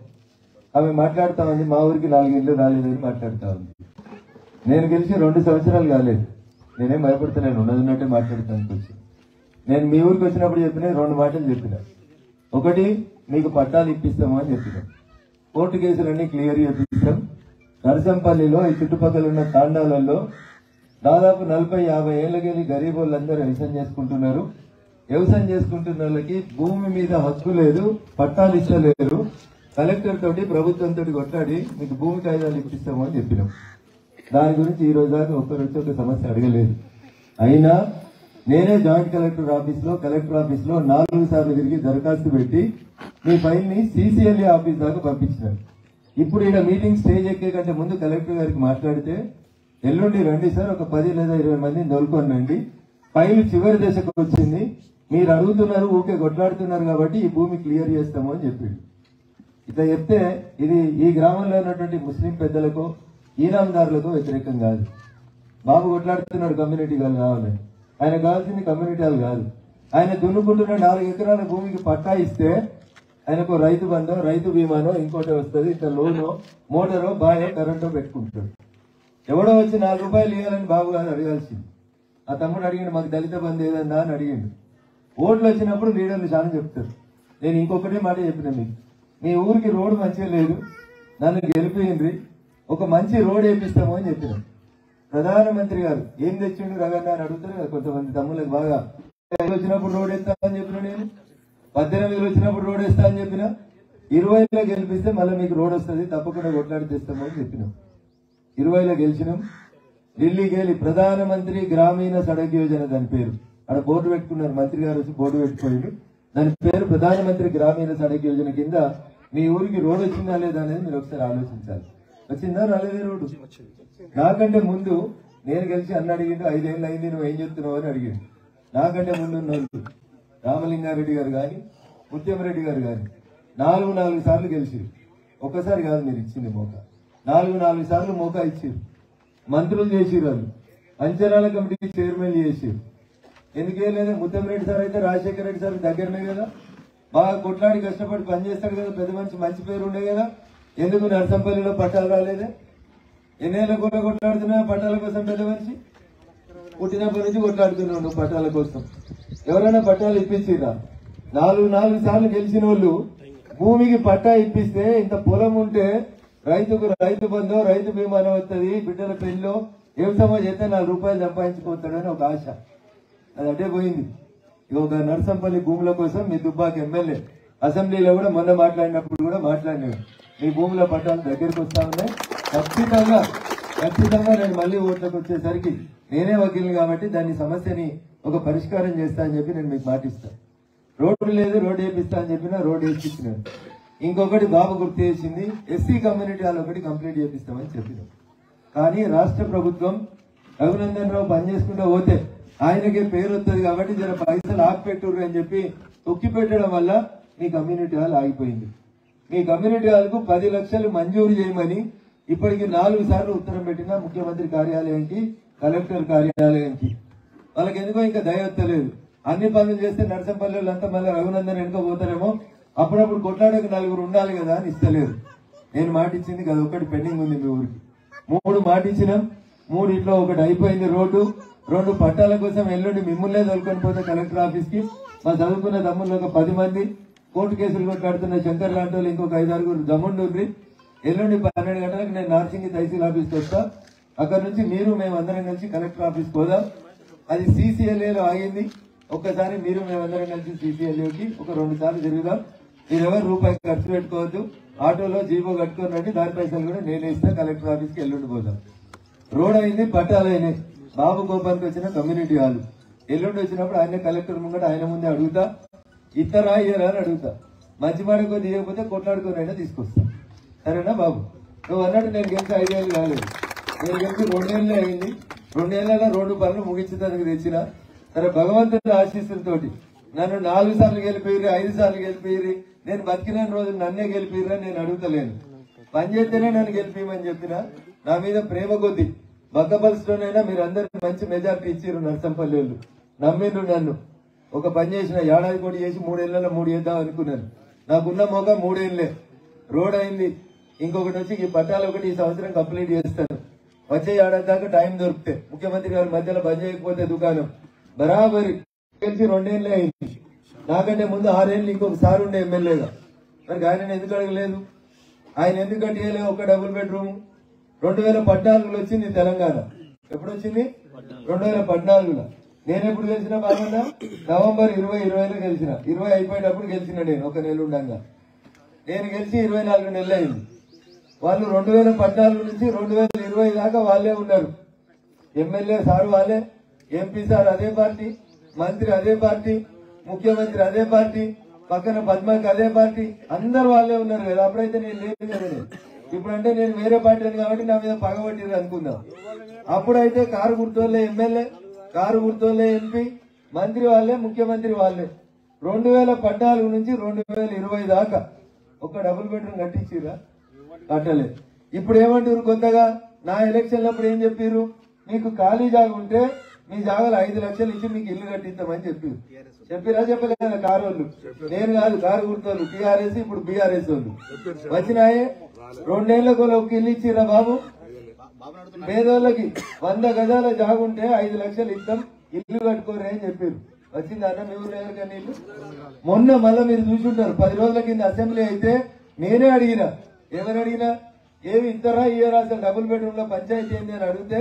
ఆమె మాట్లాడుతా ఉంది. మా ఊరికి 4 ఇళ్ళు రాలేదని మాట్లాడుతా ఉంది. నేను గెలిచి 2 సంవత్సరాలు కాలేదు. నేనేం భయపడుతున్నాను, ఉన్నదిన్నట్టే మాట్లాడుతానికి వచ్చి. నేను మీ ఊరికి వచ్చినప్పుడు చెప్పిన 2 మాటలు చెప్పిన. ఒకటి, మీకు పట్టాలు ఇప్పిస్తాము అని చెప్పిన. కోర్టు కేసులన్నీ క్లియర్ చేపిస్తాం. నరసంపల్లిలో ఈ చుట్టుపక్కల ఉన్న తాండాలలో దాదాపు 40-50 ఏళ్లకెళ్ళి గరీబ్ వాళ్ళందరూ వ్యవసాయం చేసుకుంటున్నారు. వ్యవసాయం చేసుకుంటున్న వాళ్ళకి భూమి మీద హక్కు లేదు, పట్టాలు ఇస్తలేరు. కలెక్టర్ తోటి ప్రభుత్వంతో కొట్లాడి మీకు భూమి కాయిదాలు ఇప్పిస్తాము అని చెప్పినాం. దాని గురించి ఈ రోజు దాకా ఒక్కరొచ్చి ఒక సమస్య అడగలేదు. అయినా నేనే జాయింట్ కలెక్టర్ ఆఫీస్ లో 4 సార్లు తిరిగి దరఖాస్తు పెట్టి మీ ఫైల్ ని CCLA ఆఫీస్ దాకా పంపించినాను. ఇప్పుడు ఇక్కడ మీటింగ్ స్టేజ్ ఎక్కే కంటే ముందు కలెక్టర్ గారికి మాట్లాడితే ఎల్లుండి రండి సార్, ఒక 10 లేదా 20 మందిని దొరుకుకోండి, ఫైల్ చివరి దశకు వచ్చింది, మీరు అడుగుతున్నారు ఊకే కొట్లాడుతున్నారు కాబట్టి ఈ భూమి క్లియర్ చేస్తాము అని చెప్పిండు. ఇట్లా చెప్తే ఇది ఈ గ్రామంలో ఉన్నటువంటి ముస్లిం పెద్దలకు ఈనాందారులకు వ్యతిరేకం కాదు. బాబు కొట్లాడుతున్నాడు కమ్యూనిటీ వాళ్ళు కావాలని, ఆయన కావాల్సింది కమ్యూనిటీ వాళ్ళు కాదు. ఆయన దున్నుకుంటున్న 4 ఎకరాల భూమికి పట్టా ఇస్తే ఆయనకు రైతు బంధో రైతు బీమానో ఇంకోటి వస్తుంది, ఇట్లా లోనో మోటారో బాయో కరెంటో పెట్టుకుంటాడు. ఎవడో వచ్చి 4 రూపాయలు ఇవ్వాలని బాబు గారు అడగాల్సింది. ఆ తమ్ముడు అడిగిండు మాకు దళిత బంధు ఏదన్నా అని అడిగిండు. ఓట్లు వచ్చినప్పుడు లీడర్లు చాలా చెప్తారు. నేను ఇంకొకటే మాట చెప్పిన, మీకు మీ ఊరికి రోడ్డు మంచిగా లేదు, నన్ను గెలిపోయింది, ఒక మంచి రోడ్ వేపిస్తాము అని చెప్పిన. ప్రధానమంత్రి గారు ఏం తెచ్చిండు రగన్న అని అడుగుతారు కదా కొంతమంది తమ్ముళ్ళకి. బాగా వచ్చినప్పుడు రోడ్ వేస్తా అని చెప్పిన, నేను 18 వచ్చినప్పుడు రోడ్ వేస్తా అని చెప్పిన. 20లో గెలిపిస్తే మళ్ళీ మీకు రోడ్ వస్తుంది, తప్పకుండా కొట్లాడి తెస్తాము అని చెప్పినాం. 20లో గెలిచినాం. ఢిల్లీకి వెళ్ళి ప్రధానమంత్రి గ్రామీణ సడక్ యోజన దాని పేరు, అక్కడ బోర్డు పెట్టుకున్నారు, మంత్రి గారు వచ్చి బోర్డు పెట్టుకోండి. దాని పేరు ప్రధానమంత్రి గ్రామీణ సడక్ యోజన కింద మీ ఊరికి రోడ్ వచ్చిందా లేదా అనేది మీరు ఒకసారి ఆలోచించాలి. వచ్చిందా రాలేదే రోడ్డు? నాకంటే ముందు నేను గెలిచి అన్న అడిగిండు, 5 ఏళ్ళు అయింది నువ్వు ఏం చెప్తున్నావు అని అడిగిండు. నాకంటే ముందున్న వాళ్ళు రామలింగారెడ్డి గారు కానీ ముత్యంరెడ్డి గారు కానీ 4 సార్లు గెలిచిరు. ఒక్కసారి కాదు మీరు ఇచ్చింది మోకా, 4 సార్లు మోకా ఇచ్చారు. మంత్రులు చేసిరు, వాళ్ళు అంచనాల కమిటీ చైర్మన్ చేసిరు. ఎందుకే లేదా? ముత్తంరెడ్డి సార్ అయితే రాజశేఖర రెడ్డి సార్ దగ్గరనే కదా, బాగా కొట్లాడి కష్టపడి పనిచేస్తాడు కదా, పెద్ద మంచి పేరు ఉండే కదా. ఎందుకు నర్సంపల్లిలో పట్టాలు రాలేదే? ఎన్నేళ్ళ కూడా కొట్లాడుతున్నా పట్టాల కోసం? పెద్ద మనిషి పుట్టినప్పటి నుంచి కొట్లాడుతున్నావు నువ్వు పట్టాల కోసం. ఎవరైనా పట్టాలు ఇప్పించిరా? 4 సార్లు గెలిచిన వాళ్ళు భూమికి పట్టా ఇప్పిస్తే, ఇంత పొలం ఉంటే రైతుకు రైతు బంధు, రైతు బీమానం వస్తుంది, బిడ్డల పెళ్ళిలో వ్యవసాయం చేస్తే 4 రూపాయలు సంపాదించుకోతాడని ఒక ఆశ. అది అటే పోయింది. ఒక నర్సంపల్లి భూముల కోసం మీ దుబ్బాక ఎమ్మెల్యే అసెంబ్లీలో కూడా మొన్న మాట్లాడినప్పుడు కూడా మాట్లాడినాడు. మీ భూముల పట్టాలు దగ్గరికి వస్తా ఉన్నాయి, ఖచ్చితంగా నేను మళ్ళీ ఓట్లకు వచ్చేసరికి నేనే వకీల్ని కాబట్టి దాని సమస్యని ఒక పరిష్కారం చేస్తా అని చెప్పి నేను మీకు మాటిస్తాను. రోడ్డు లేదు, రోడ్డు వేపిస్తా అని చెప్పినా రోడ్డు వేసిచ్చినాను. ఇంకొకటి బాబు గుర్తు చేసింది, ఎస్సీ కమ్యూనిటీ హాల్ ఒకటి కంప్లీట్ చేపిస్తామని చెప్పినాం. కానీ రాష్ట్ర ప్రభుత్వం రఘునందన్ రావు పనిచేసుకుంటూ పోతే ఆయనకే పేరు వస్తుంది కాబట్టి జర పైసలు ఆపిపెట్టుర్రు అని చెప్పి తొక్కి పెట్టడం వల్ల మీ కమ్యూనిటీ హాల్ ఆగిపోయింది. మీ కమ్యూనిటీ హాల్ కు 10 లక్షలు మంజూరు చేయమని ఇప్పటికి 4 సార్లు ఉత్తరం పెట్టినా ముఖ్యమంత్రి కార్యాలయానికి, కలెక్టర్ కార్యాలయానికి. వాళ్ళకి ఎందుకో ఇంకా దయవత్తలేదు. అన్ని పనులు చేస్తే నర్సంపల్లి అంతా మళ్ళీ రఘునందన్ వెనుక పోతారేమో, అప్పుడప్పుడు కొట్లాడక 4 ఉండాలి కదా అని ఇస్తలేదు. నేను మాట ఇచ్చింది కదా, ఒకటి పెండింగ్ ఉంది మీ ఊరికి. 3 మాట ఇచ్చినాం, 3 ఇంట్లో ఒకటి అయిపోయింది. రోడ్డు పట్టాల కోసం ఎల్లుండి మిమ్మల్నే తోలుకొని పోతే కలెక్టర్ ఆఫీస్ కి మా చదువుకున్న దమ్ముల్లో ఒక 10 మంది, కోర్టు కేసులు కొట్లాడుతున్న శంకర్ లాంటి వాళ్ళు ఇంకొక 5-6 దమ్ముండ్రి. ఎల్లుండి 12 గంటలకు నేను నార్సింగి తహసీల్ ఆఫీస్కి వస్తా. అక్కడ నుంచి మీరు మేమందరం కలిసి కలెక్టర్ ఆఫీస్కి పోదాం. అది CCLAలో ఆగింది. ఒక్కసారి మీరు మేమందరం కలిసి CCLAకి ఒక 2 సార్లు తిరుగుదాం. మీరెవరు రూపాయి ఖర్చు పెట్టుకోవద్దు. ఆటోలో జీవో కట్టుకొని రండి, దాని పైసలు కూడా నేనే ఇస్తా. కలెక్టర్ ఆఫీస్కి ఎల్లుండి పోదాం. రోడ్ అయింది, పట్టాలు అయినాయి. బాబు గోపాల్కి వచ్చిన కమ్యూనిటీ హాల్ ఎల్లుండి వచ్చినప్పుడు ఆయన కలెక్టర్ ముంగట ఆయన ముందే అడుగుతా, ఇస్తారా ఇయ్యరా అని అడుగుతా. మంచి మాట కొద్ది ఇవ్వకపోతే కొట్లాడుకొని అయినా తీసుకొస్తా. సరేనా బాబు? నువ్వు అన్నట్టు నేను గెలిచి 5 ఏళ్ళు కాలేదు, నేను గెలిచి 2 ఏళ్ళే అయింది. 2 ఏళ్ళలో రోడ్డు పనులు ముగించడానికి తెచ్చిన. సరే, భగవంతుడి ఆశీస్సులతోటి నన్ను 4 సార్లు గెలిపిర్రి, 5 సార్లు గెలిపిర్రి. నేను బతికిన రోజు నన్నే గెలిపిర్రని నేను అడుగుతలేను. పని చేస్తేనే నన్ను గెలిపిమని చెప్పిన. నా మీద ప్రేమ కొద్ది బక్కపల్స్లోనైనా మీరు అందరికి మంచి మెజార్టీ ఇచ్చిర్రు. నర్సంపల్లి వాళ్ళు నమ్మిండ్రు నన్ను. ఒక పని చేసిన ఏడాది పోటీ చేసి 3 ఏళ్లలో 3 చేద్దాం అనుకున్నాను. నాకున్న మోక 3 ఏళ్లే. రోడ్ అయింది. ఇంకొకటి వచ్చి ఈ పట్టాలు ఒకటి ఈ సంవత్సరం కంప్లీట్ చేస్తాను. వచ్చే ఏడాది దాకా టైం దొరికితే, ముఖ్యమంత్రి గారి మధ్యలో బంద్ చేయకపోతే దుకాణం బరాబరి కలిసి 2 ఏళ్లే అయింది. నాకంటే ముందు 6 ఏళ్ళు ఇంకొక సార్ ఉండే ఎమ్మెల్యేగా. మరి ఆయన ఎందుకు అడగలేదు? ఆయన ఎందుకు కట్టియలేదు ఒక డబుల్ బెడ్రూమ్? 2014లో వచ్చింది తెలంగాణ. ఎప్పుడు వచ్చింది? 2014లో. నేను ఎప్పుడు గెలిచిన బాగున్నా? నవంబర్ 2020లో గెలిచిన. 20 అయిపోయేటప్పుడు గెలిచిన నేను, ఒక నెల ఉండగా. నేను గెలిచి 24 నెలలు అయింది. వాళ్ళు 2014 నుంచి 2020 దాకా వాళ్ళే ఉన్నారు. ఎమ్మెల్యే సార్ వాళ్ళే, ఎంపీ సార్ అదే పార్టీ, మంత్రి అదే పార్టీ, ముఖ్యమంత్రి అదే పార్టీ, పక్కన పద్మకి అదే పార్టీ, అందరు వాళ్ళే ఉన్నారు కదా. అప్పుడైతే నేను లేదు కదా. ఇప్పుడంటే నేను వేరే పార్టీ అని కాబట్టి నా మీద పగబట్టిరు అనుకుందాం. అప్పుడైతే కారు గుర్తోళ్లే ఎమ్మెల్యే, కారు గుర్తోళ్లే ఎంపీ, మంత్రి వాళ్ళే, ముఖ్యమంత్రి వాళ్ళే. 2014 నుంచి 2020 దాకా ఒక డబుల్ బెడ్రూమ్ కట్టించిరా? కట్టలేదు. ఇప్పుడు ఏమంటారు కొత్తగా? నా ఎలక్షన్ అప్పుడు ఏం చెప్పారు? మీకు ఖాళీ జాగా ఉంటే మీ జాగాలో 5 లక్షలు ఇచ్చి మీకు ఇల్లు కట్టిస్తామని చెప్పారు. చెప్పిరా చెప్పలేదా? కారు వాళ్ళు, నేను కాదు, కారు గుర్తోళ్ళు. టీఆర్ఎస్ ఇప్పుడు బీఆర్ఎస్ వాళ్ళు వచ్చినాయే. 2 ఏళ్లకు ఒక ఇల్లు ఇచ్చిరా బాబు? పేదోళ్ళకి 100 గజాల జాగుంటే 5 లక్షలు ఇస్తాం, ఇల్లు కట్టుకోరే అని చెప్పారు. వచ్చింది అన్న మీ ఊళ్ళో ఎవరికైనా ఇల్లు? మొన్న మళ్ళీ మీరు చూసుంటారు, 10 రోజుల కింద అసెంబ్లీ అయితే నేనే అడిగినా. ఏమని అడిగినా? ఏమి ఇస్తారా ఇయ్యరా? అసలు డబుల్ బెడ్రూమ్ లో పంచాయతీ ఏంది అని అడిగితే